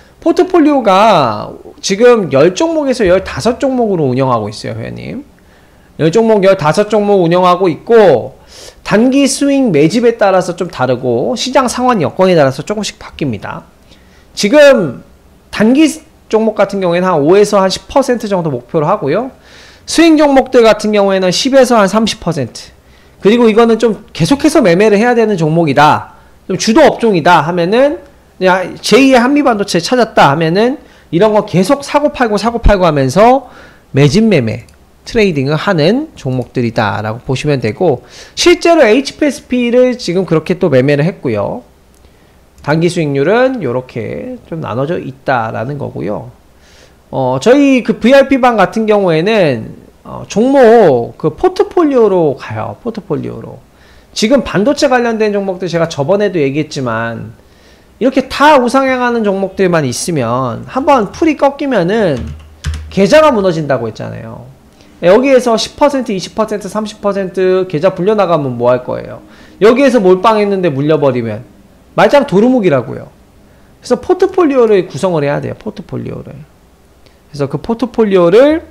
포트폴리오가 지금 십 종목에서 십오 종목으로 운영하고 있어요. 회원님 십 종목 십오 종목 운영하고 있고, 단기 스윙 매집에 따라서 좀 다르고 시장 상황 여건에 따라서 조금씩 바뀝니다. 지금 단기 종목 같은 경우에는 한 오에서 한 십 퍼센트 정도 목표로 하고요. 스윙 종목들 같은 경우에는 십에서 한 삼십 퍼센트. 그리고 이거는 좀 계속해서 매매를 해야 되는 종목이다, 좀 주도 업종이다 하면은 제이의 한미반도체 찾았다 하면은 이런 거 계속 사고 팔고 사고 팔고 하면서 매집 매매 트레이딩을 하는 종목들이다 라고 보시면 되고, 실제로 에이치피에스피를 지금 그렇게 또 매매를 했고요. 단기 수익률은 이렇게 좀 나눠져 있다라는 거고요. 어, 저희 그 브이아이피방 같은 경우에는 어, 종목 그 포트폴리오로 가요. 포트폴리오로. 지금 반도체 관련된 종목들 제가 저번에도 얘기했지만 이렇게 다 우상향하는 종목들만 있으면 한번 풀이 꺾이면은 계좌가 무너진다고 했잖아요. 여기에서 십 퍼센트, 이십 퍼센트, 삼십 퍼센트 계좌 불려나가면 뭐 할 거예요? 여기에서 몰빵했는데 물려버리면 말짱 도루묵이라고요. 그래서 포트폴리오를 구성을 해야 돼요. 포트폴리오를. 그래서 그 포트폴리오를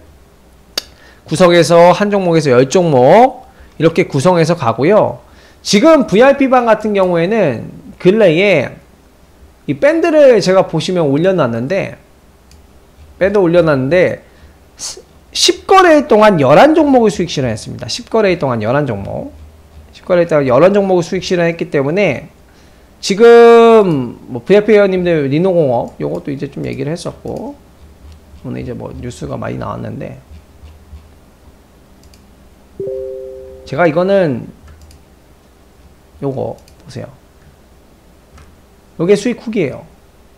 구성해서 한 종목에서 십 종목 이렇게 구성해서 가고요. 지금 브이아이피방 같은 경우에는 근래에 이 밴드를 제가 보시면 올려놨는데, 밴드 올려놨는데 십 거래일 동안 열한 종목을 수익 실현했습니다. 십 거래일 동안 열한 종목. 십 거래일 동안 열한 종목을 수익 실현했기 때문에 지금 뭐 브이아이피 회원님들 리노공업 요것도 이제 좀 얘기를 했었고, 오늘 이제 뭐 뉴스가 많이 나왔는데, 제가 이거는 요거 보세요. 요게 수익 후기예요.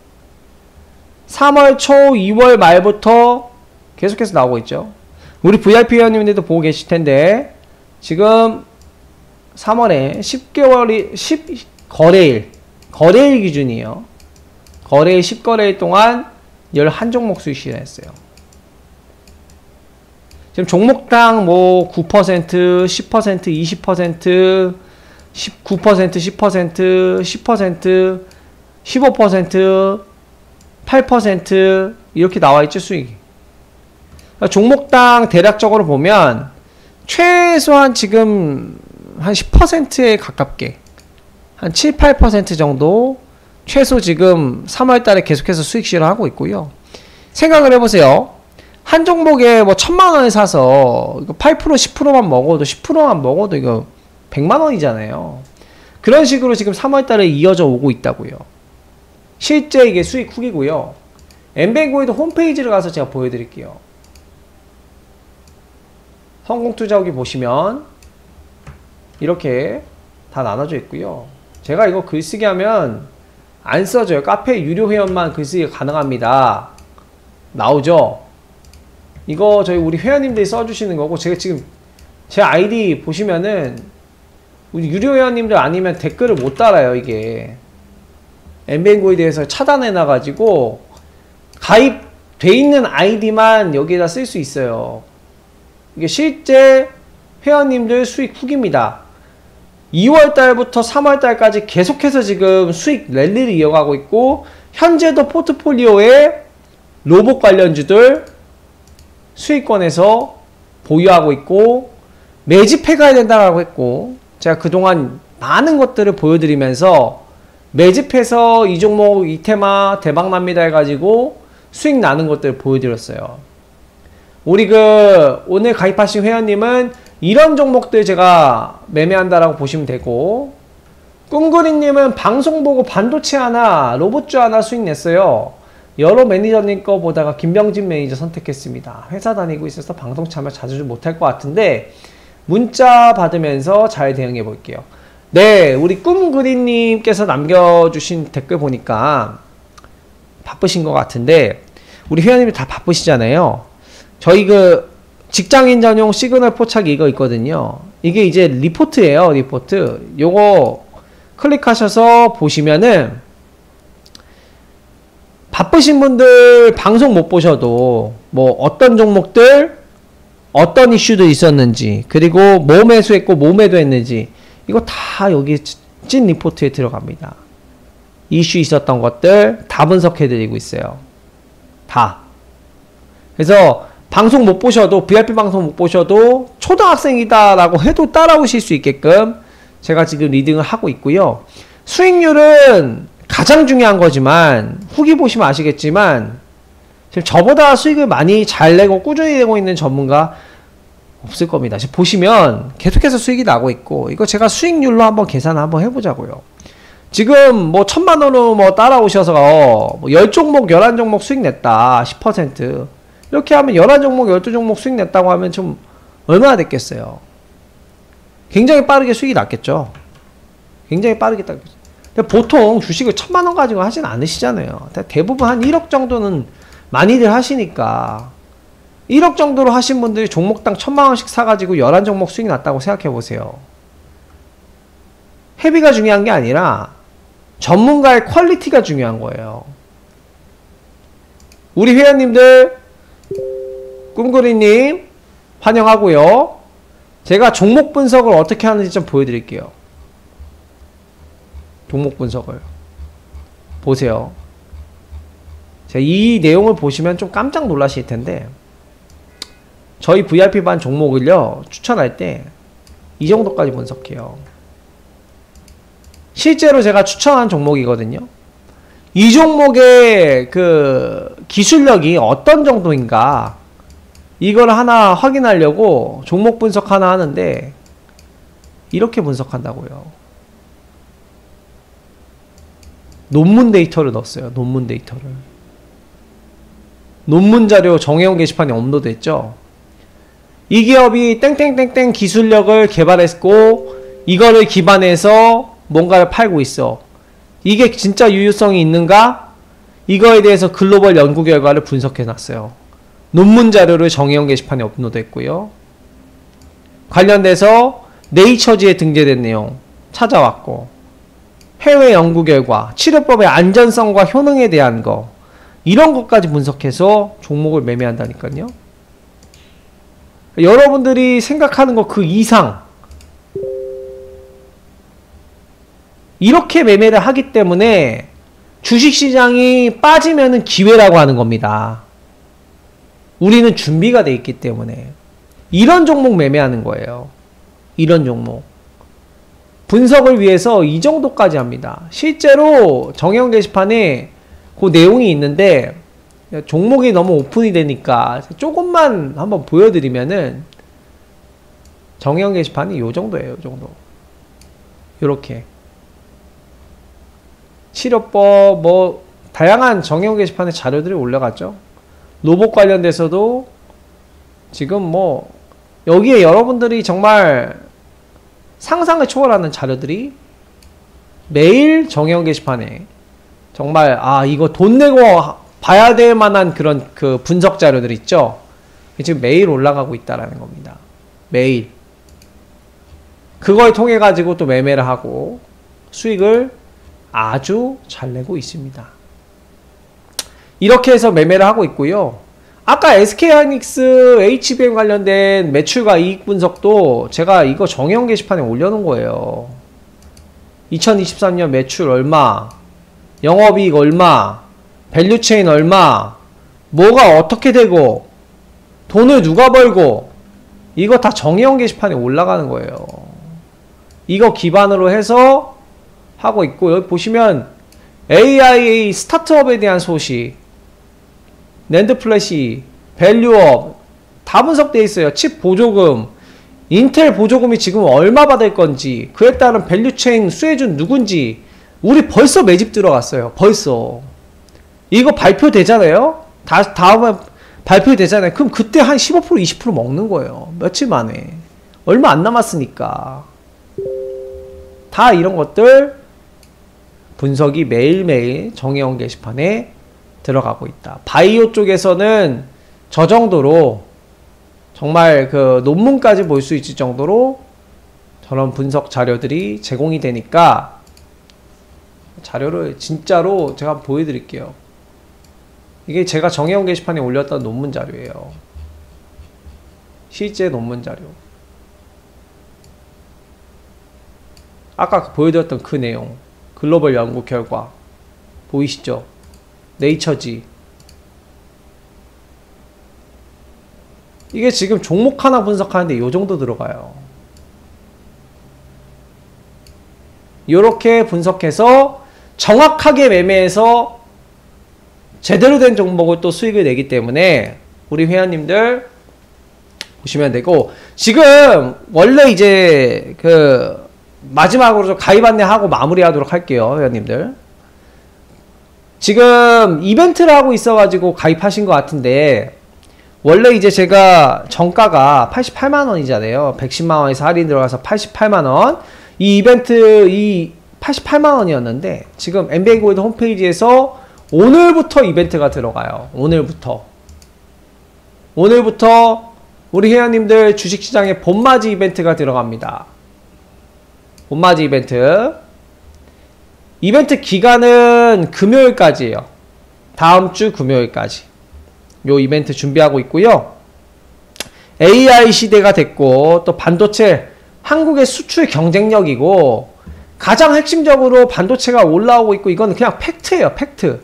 삼월 초, 이월 말부터 계속해서 나오고 있죠. 우리 브이아이피 회원님들도 보고 계실 텐데, 지금 삼월에 십 개월이 십 거래일 거래일 기준이에요. 거래일 십 거래일 동안 십일 종목 수익 실현했어요. 지금 종목당 뭐 구 퍼센트, 십 퍼센트, 이십 퍼센트, 십구 퍼센트, 십 퍼센트, 십 퍼센트, 십오 퍼센트, 팔 퍼센트 이렇게 나와있죠, 수익이. 그러니까 종목당 대략적으로 보면 최소한 지금 한 십 퍼센트에 가깝게 한 칠, 팔 퍼센트 정도 최소 지금 삼월 달에 계속해서 수익 실현하고 있고요. 생각을 해보세요. 한 종목에 뭐 천만 원에 사서 이거 팔 퍼센트, 십 퍼센트만 먹어도 십 퍼센트만 먹어도 이거 백만 원이잖아요. 그런 식으로 지금 삼월달에 이어져 오고 있다고요. 실제 이게 수익 후기고요. 엠뱅고에도 홈페이지를 가서 제가 보여드릴게요. 성공투자 후기 보시면 이렇게 다 나눠져 있고요. 제가 이거 글쓰기 하면 안 써져요. 카페 유료 회원만 글쓰기가 가능합니다. 나오죠? 이거 저희 우리 회원님들이 써주시는 거고, 제가 지금 제 아이디 보시면은 우리 유료 회원님들 아니면 댓글을 못 달아요. 이게 엠뱅고에 대해서 차단해놔가지고 가입돼 있는 아이디만 여기에다 쓸 수 있어요. 이게 실제 회원님들 수익 후기입니다. 이월달부터 삼월달까지 계속해서 지금 수익 랠리를 이어가고 있고, 현재도 포트폴리오에 로봇 관련주들 수익권에서 보유하고 있고 매집해가야 된다라고 했고, 제가 그동안 많은 것들을 보여드리면서 매집해서 이 종목 이 테마 대박납니다 해가지고 수익 나는 것들을 보여드렸어요. 우리 그 오늘 가입하신 회원님은 이런 종목들 제가 매매한다라고 보시면 되고, 꿈그리님은 방송 보고 반도체 하나 로봇주 하나 수익 냈어요. 여러 매니저님 거 보다가 김병진 매니저 선택했습니다. 회사 다니고 있어서 방송 참여 자주 못할 것 같은데 문자 받으면서 잘 대응해 볼게요. 네, 우리 꿈그리님께서 남겨주신 댓글 보니까 바쁘신 것 같은데, 우리 회원님이 다 바쁘시잖아요. 저희 그 직장인 전용 시그널 포착이 이거 있거든요. 이게 이제 리포트예요. 리포트. 요거 클릭하셔서 보시면은 바쁘신 분들 방송 못 보셔도 뭐 어떤 종목들 어떤 이슈도 있었는지, 그리고 뭐 매수했고 뭐 매도했는지, 이거 다 여기 찐 리포트에 들어갑니다. 이슈 있었던 것들 다 분석해 드리고 있어요. 다. 그래서 방송 못 보셔도, 브이아이피 방송 못 보셔도 초등학생이다 라고 해도 따라오실 수 있게끔 제가 지금 리딩을 하고 있고요. 수익률은 가장 중요한 거지만, 후기 보시면 아시겠지만 지금 저보다 수익을 많이 잘 내고 꾸준히 내고 있는 전문가 없을 겁니다. 지금 보시면 계속해서 수익이 나고 있고, 이거 제가 수익률로 한번 계산을 한번 해보자고요. 지금 뭐 천만 원으로 뭐 따라오셔서 어, 뭐 십 종목 열한 종목 수익 냈다 십 퍼센트 이렇게 하면 열한 종목 열두 종목 수익 냈다고 하면 좀 얼마나 됐겠어요? 굉장히 빠르게 수익이 났겠죠. 굉장히 빠르게 났겠죠. 근데 보통 주식을 천만 원 가지고 하진 않으시잖아요. 대부분 한 일억 정도는 많이들 하시니까, 일억 정도로 하신 분들이 종목당 천만 원씩 사가지고 열한 종목 수익 났다고 생각해 보세요. 헤비가 중요한 게 아니라 전문가의 퀄리티가 중요한 거예요. 우리 회원님들 꿈꾸리님 환영하고요. 제가 종목 분석을 어떻게 하는지 좀 보여드릴게요. 종목 분석을 보세요. 제가 이 내용을 보시면 좀 깜짝 놀라실 텐데, 저희 브이아이피 반 종목을요 추천할 때 이 정도까지 분석해요. 실제로 제가 추천한 종목이거든요. 이 종목의 그 기술력이 어떤 정도인가, 이걸 하나 확인하려고 종목 분석 하나 하는데 이렇게 분석한다고요. 논문 데이터를 넣었어요. 논문 데이터를. 논문 자료 정혜원 게시판에 업로드했죠. 이 기업이 땡땡땡땡 기술력을 개발했고 이거를 기반해서 뭔가를 팔고 있어. 이게 진짜 유효성이 있는가? 이거에 대해서 글로벌 연구 결과를 분석해 놨어요. 논문 자료를 정혜원 게시판에 업로드했고요. 관련돼서 네이처지에 등재된 내용 찾아왔고, 해외 연구 결과, 치료법의 안전성과 효능에 대한 거, 이런 것까지 분석해서 종목을 매매한다니까요. 여러분들이 생각하는 거 그 이상, 이렇게 매매를 하기 때문에 주식시장이 빠지면은 기회라고 하는 겁니다. 우리는 준비가 돼 있기 때문에 이런 종목 매매하는 거예요. 이런 종목 분석을 위해서 이 정도까지 합니다. 실제로 정혜원 게시판에 그 내용이 있는데 종목이 너무 오픈이 되니까 조금만 한번 보여드리면은, 정혜원 게시판이 요 정도예요. 요 정도. 요렇게 치료법 뭐 다양한 정형 게시판에 자료들이 올라갔죠. 로봇 관련돼서도 지금 뭐 여기에 여러분들이 정말 상상을 초월하는 자료들이 매일 정형 게시판에 정말 아 이거 돈 내고 봐야 될 만한 그런 그 분석 자료들 있죠. 지금 매일 올라가고 있다라는 겁니다. 매일 그걸 통해 가지고 또 매매를 하고 수익을 아주 잘 내고 있습니다. 이렇게 해서 매매를 하고 있고요. 아까 에스케이하이닉스 에이치비엠 관련된 매출과 이익 분석도 제가 이거 정형 게시판에 올려놓은 거예요. 이천이십삼 년 매출 얼마, 영업이익 얼마, 밸류체인 얼마, 뭐가 어떻게 되고 돈을 누가 벌고 이거 다 정형 게시판에 올라가는 거예요. 이거 기반으로 해서 하고 있고 여기 보시면 에이아이에이 스타트업에 대한 소식, 낸드 플래시, 밸류업 다 분석되어 있어요. 칩 보조금, 인텔 보조금이 지금 얼마 받을 건지, 그에 따른 밸류체인 수혜준 누군지 우리 벌써 매집 들어갔어요. 벌써 이거 발표되잖아요. 다, 다음에 발표되잖아요. 그럼 그때 한 십오 퍼센트 이십 퍼센트 먹는 거예요. 며칠 만에. 얼마 안 남았으니까. 다 이런 것들 분석이 매일매일 정혜원 게시판에 들어가고 있다. 바이오 쪽에서는 저 정도로 정말 그 논문까지 볼 수 있을 정도로 저런 분석 자료들이 제공이 되니까 자료를 진짜로 제가 보여드릴게요. 이게 제가 정혜원 게시판에 올렸던 논문 자료예요. 실제 논문 자료. 아까 보여드렸던 그 내용, 글로벌 연구 결과 보이시죠? 네이처지. 이게 지금 종목 하나 분석하는데 요 정도 들어가요. 요렇게 분석해서 정확하게 매매해서 제대로 된 종목을 또 수익을 내기 때문에 우리 회원님들 보시면 되고, 지금 원래 이제 그 마지막으로 좀 가입 안내하고 마무리하도록 할게요. 회원님들 지금 이벤트를 하고 있어가지고 가입하신 것 같은데, 원래 이제 제가 정가가 팔십팔만 원이잖아요. 백십만 원에서 할인 들어가서 팔십팔만 원. 이 이벤트 이 팔십팔만 원이었는데 지금 엠비에이 골드 홈페이지에서 오늘부터 이벤트가 들어가요. 오늘부터 오늘부터 우리 회원님들 주식시장에 봄맞이 이벤트가 들어갑니다. 봄맞이 이벤트. 이벤트 기간은 금요일까지예요. 다음 주 금요일까지 요 이벤트 준비하고 있고요. 에이아이 시대가 됐고 또 반도체 한국의 수출 경쟁력이고 가장 핵심적으로 반도체가 올라오고 있고, 이건 그냥 팩트예요. 팩트.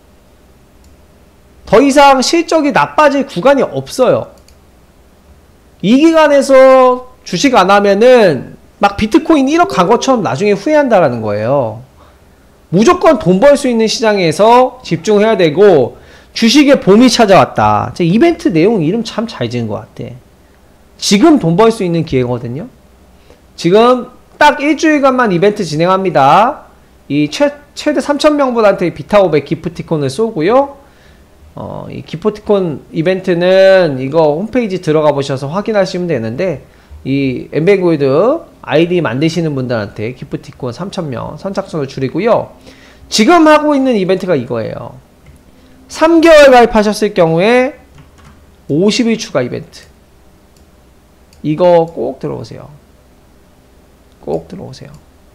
더 이상 실적이 나빠질 구간이 없어요. 이 기간에서 주식 안 하면은 막 비트코인 일억 간 것처럼 나중에 후회한다라는 거예요. 무조건 돈 벌 수 있는 시장에서 집중해야 되고, 주식의 봄이 찾아왔다. 제 이벤트 내용 이름 참 잘 지은 것 같아. 지금 돈 벌 수 있는 기회거든요. 지금 딱 일주일간만 이벤트 진행합니다. 이 최, 최대 삼천 명분한테 비타오백 기프티콘을 쏘고요. 어, 이 기프티콘 이벤트는 이거 홈페이지 들어가 보셔서 확인하시면 되는데, 이 엠비에이 골드 아이디 만드시는 분들한테 기프티콘 삼천 명 선착순을 줄이고요. 지금 하고 있는 이벤트가 이거예요. 삼 개월 가입하셨을 경우에 오십 일 추가 이벤트. 이거 꼭 들어오세요. 꼭 들어오세요.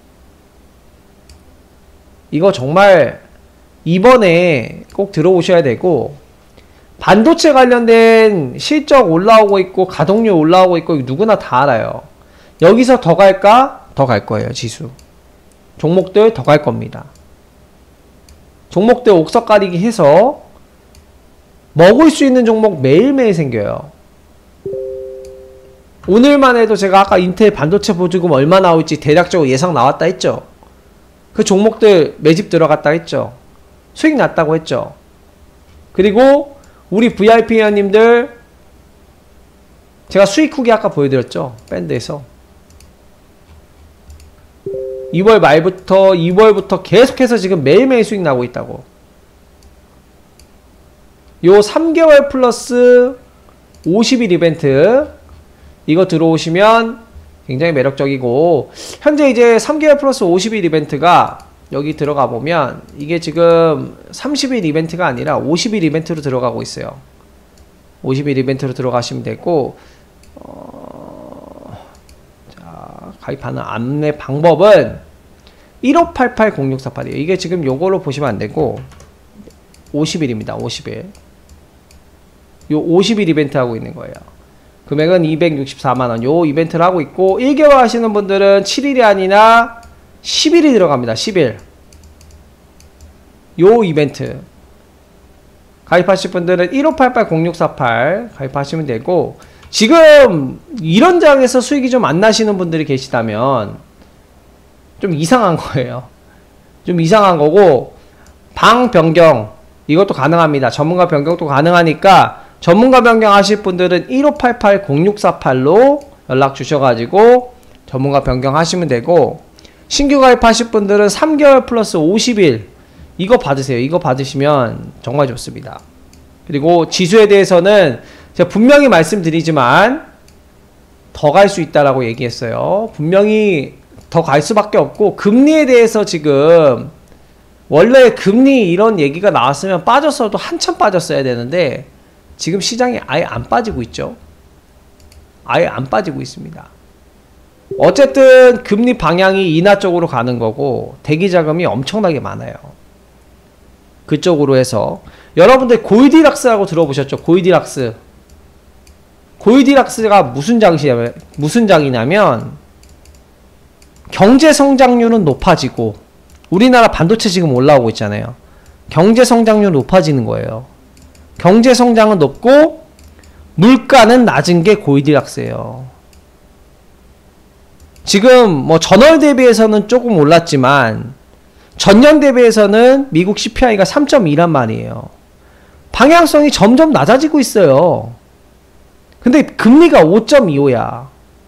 이거 정말 이번에 꼭 들어오셔야 되고, 반도체 관련된 실적 올라오고 있고 가동률 올라오고 있고 누구나 다 알아요. 여기서 더 갈까? 더 갈 거예요. 지수 종목들 더 갈 겁니다. 종목들 옥석 가리기 해서 먹을 수 있는 종목 매일매일 생겨요. 오늘만 해도 제가 아까 인텔 반도체 보조금 얼마 나올지 대략적으로 예상 나왔다 했죠. 그 종목들 매집 들어갔다 했죠. 수익 났다고 했죠. 그리고 우리 브이아이피 회원님들 제가 수익 후기 아까 보여드렸죠. 밴드에서 이월 말부터 이월부터 계속해서 지금 매일매일 수익 나고 있다고. 요 삼 개월 플러스 오십 일 이벤트 이거 들어오시면 굉장히 매력적이고, 현재 이제 삼 개월 플러스 오십 일 이벤트가 여기 들어가 보면 이게 지금 삼십 일 이벤트가 아니라 오십 일 이벤트로 들어가고 있어요. 오십 일 이벤트로 들어가시면 되고, 어... 자, 가입하는 안내 방법은 일오팔팔 공육사팔이에요. 이게 지금 요걸로 보시면 안 되고 오십 일입니다. 오십 일. 요 오십 일 이벤트 하고 있는 거예요. 금액은 이백육십사만 원. 요 이벤트를 하고 있고, 일 개월 하시는 분들은 칠 일이 아니라 십 일이 들어갑니다. 십 일. 요 이벤트 가입하실 분들은 일오팔팔 공육사팔 가입하시면 되고, 지금 이런 장에서 수익이 좀 안 나시는 분들이 계시다면 좀 이상한 거예요. 좀 이상한 거고, 방 변경 이것도 가능합니다. 전문가 변경도 가능하니까 전문가 변경 하실 분들은 일오팔팔 공육사팔로 연락 주셔가지고 전문가 변경 하시면 되고, 신규 가입하실 분들은 삼 개월 플러스 오십 일 이거 받으세요. 이거 받으시면 정말 좋습니다. 그리고 지수에 대해서는 제가 분명히 말씀드리지만 더 갈 수 있다라고 얘기했어요. 분명히 더 갈 수밖에 없고, 금리에 대해서 지금 원래 금리 이런 얘기가 나왔으면 빠졌어도 한참 빠졌어야 되는데 지금 시장이 아예 안 빠지고 있죠. 아예 안 빠지고 있습니다. 어쨌든 금리 방향이 인하 쪽으로 가는 거고, 대기 자금이 엄청나게 많아요. 그쪽으로 해서 여러분들 골디락스라고 들어보셨죠? 골디락스. 골디락스가 무슨 장이냐면 무슨 장이냐면 경제 성장률은 높아지고, 우리나라 반도체 지금 올라오고 있잖아요. 경제 성장률 높아지는 거예요. 경제 성장은 높고 물가는 낮은 게 골디락스예요. 지금 뭐 전월 대비해서는 조금 올랐지만 전년 대비해서는 미국 씨피아이가 삼 점 이란 말이에요. 방향성이 점점 낮아지고 있어요. 근데 금리가 오 점 이오야.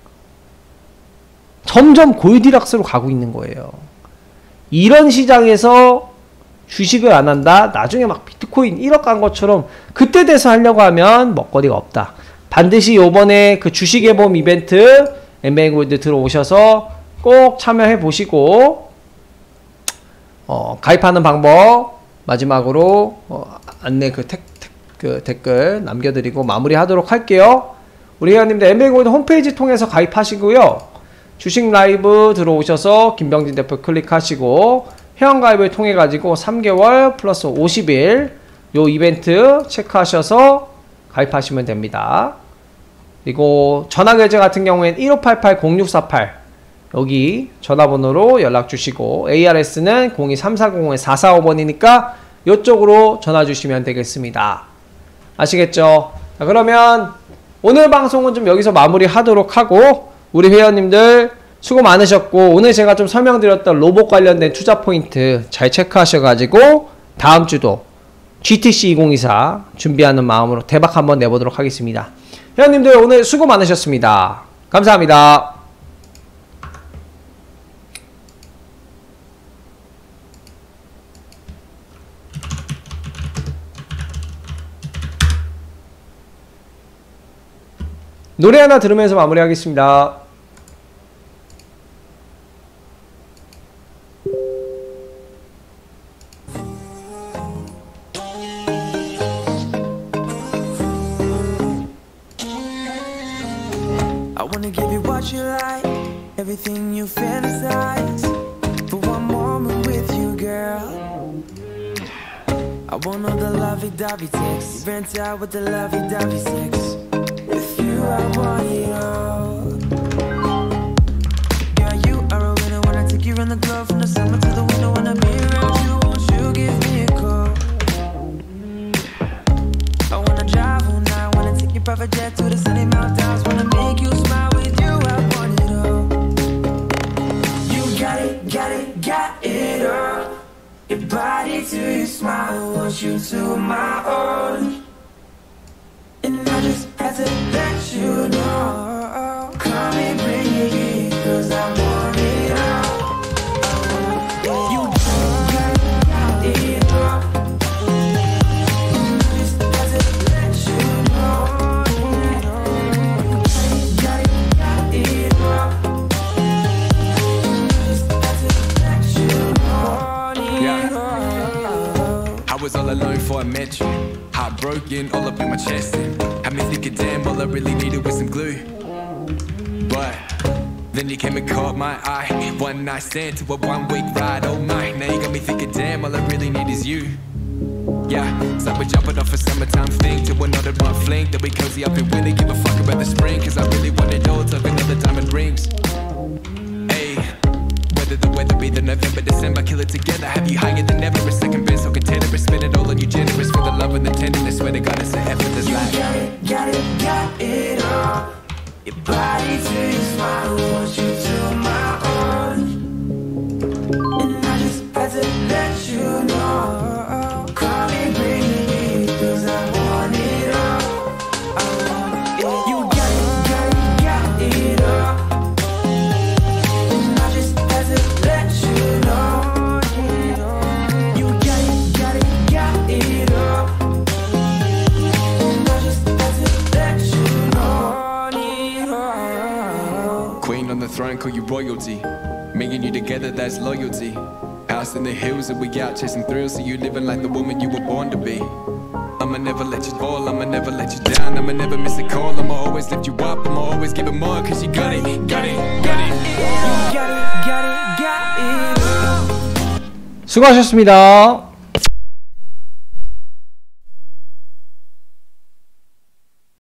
점점 골디락스로 가고 있는 거예요. 이런 시장에서 주식을 안 한다? 나중에 막 비트코인 일억 간 것처럼 그때 돼서 하려고 하면 먹거리가 없다. 반드시 요번에 그 주식예보험 이벤트 엠비에이 골드 들어오셔서 꼭 참여해 보시고, 어, 가입하는 방법 마지막으로 어, 안내 그, 택, 택, 그 댓글 남겨드리고 마무리하도록 할게요. 우리 회원님들 엠비에이 골드 홈페이지 통해서 가입하시고요. 주식 라이브 들어오셔서 김병진 대표 클릭하시고 회원가입을 통해 가지고 삼 개월 플러스 오십 일 요 이벤트 체크하셔서 가입하시면 됩니다. 그리고 전화결제 같은 경우에는 일오팔팔 공육사팔 여기 전화번호로 연락 주시고, 에이알에스는 공이 삼사공 사사오 번이니까 이쪽으로 전화 주시면 되겠습니다. 아시겠죠? 자, 그러면 오늘 방송은 좀 여기서 마무리 하도록 하고, 우리 회원님들 수고 많으셨고, 오늘 제가 좀 설명드렸던 로봇 관련된 투자 포인트 잘 체크하셔가지고 다음 주도 지티씨 이천이십사 준비하는 마음으로 대박 한번 내보도록 하겠습니다. 회원님들 오늘 수고 많으셨습니다. 감사합니다. 노래 하나 들으면서 마무리하겠습니다. I wanna give you what you like, everything you fantasize. For one moment with you, girl. I want all the lovey-dovey sex, rent out with the lovey-dovey sex. With you, I want it all. Girl, you are a winner when I take you around the globe, from the summer to the winter. When I be around you, won't you give me a call? I wanna drive all night, wanna take your private jet to the sunny mountains. Wanna make you smile, with you I want it all. You got it, got it, got it all. Your body to your smile, want you to my own. And I just had to let you know, come and bring it here, cause I want it all. was all alone before I met you. Heartbroken, all up in my chest. Had me thinking, damn, all I really needed was some glue. But then you came and caught my eye. One night stand to a one week ride, oh my. Now you got me thinking, damn, all I really need is you. Yeah, it's like we're jumping off a summertime thing to another month fling. That we cozy up and really give a fuck about the spring. Cause I really want it all, tuck another diamond rings. Hey, whether the weather be the November, December, kill it together. Have you higher than ever, a second been so contented. Spend it all on you, generous for the love and the tenderness. Swear to God it's a effortless life. You got it, got it, got it all. Your body to your smile, want you to my own. And I just had to let you know. Call me, bring me, cause I want it all. I want it all. You got it, got it, got it all. And I just had to let you know. You got it, got it, got it all. And I just had to let you know. Queen on the throne, call you royalty. Me and you together, that's loyalty. House in the hills and we out chasing thrills. So you living like the woman you were born to be. I'ma never let you fall, I'ma never let you down. I'ma never miss a call, I'ma always lift you up. I'ma always give it more, cause you got it, got it, got it. You got it, got it, got it all. 수고하셨습니다.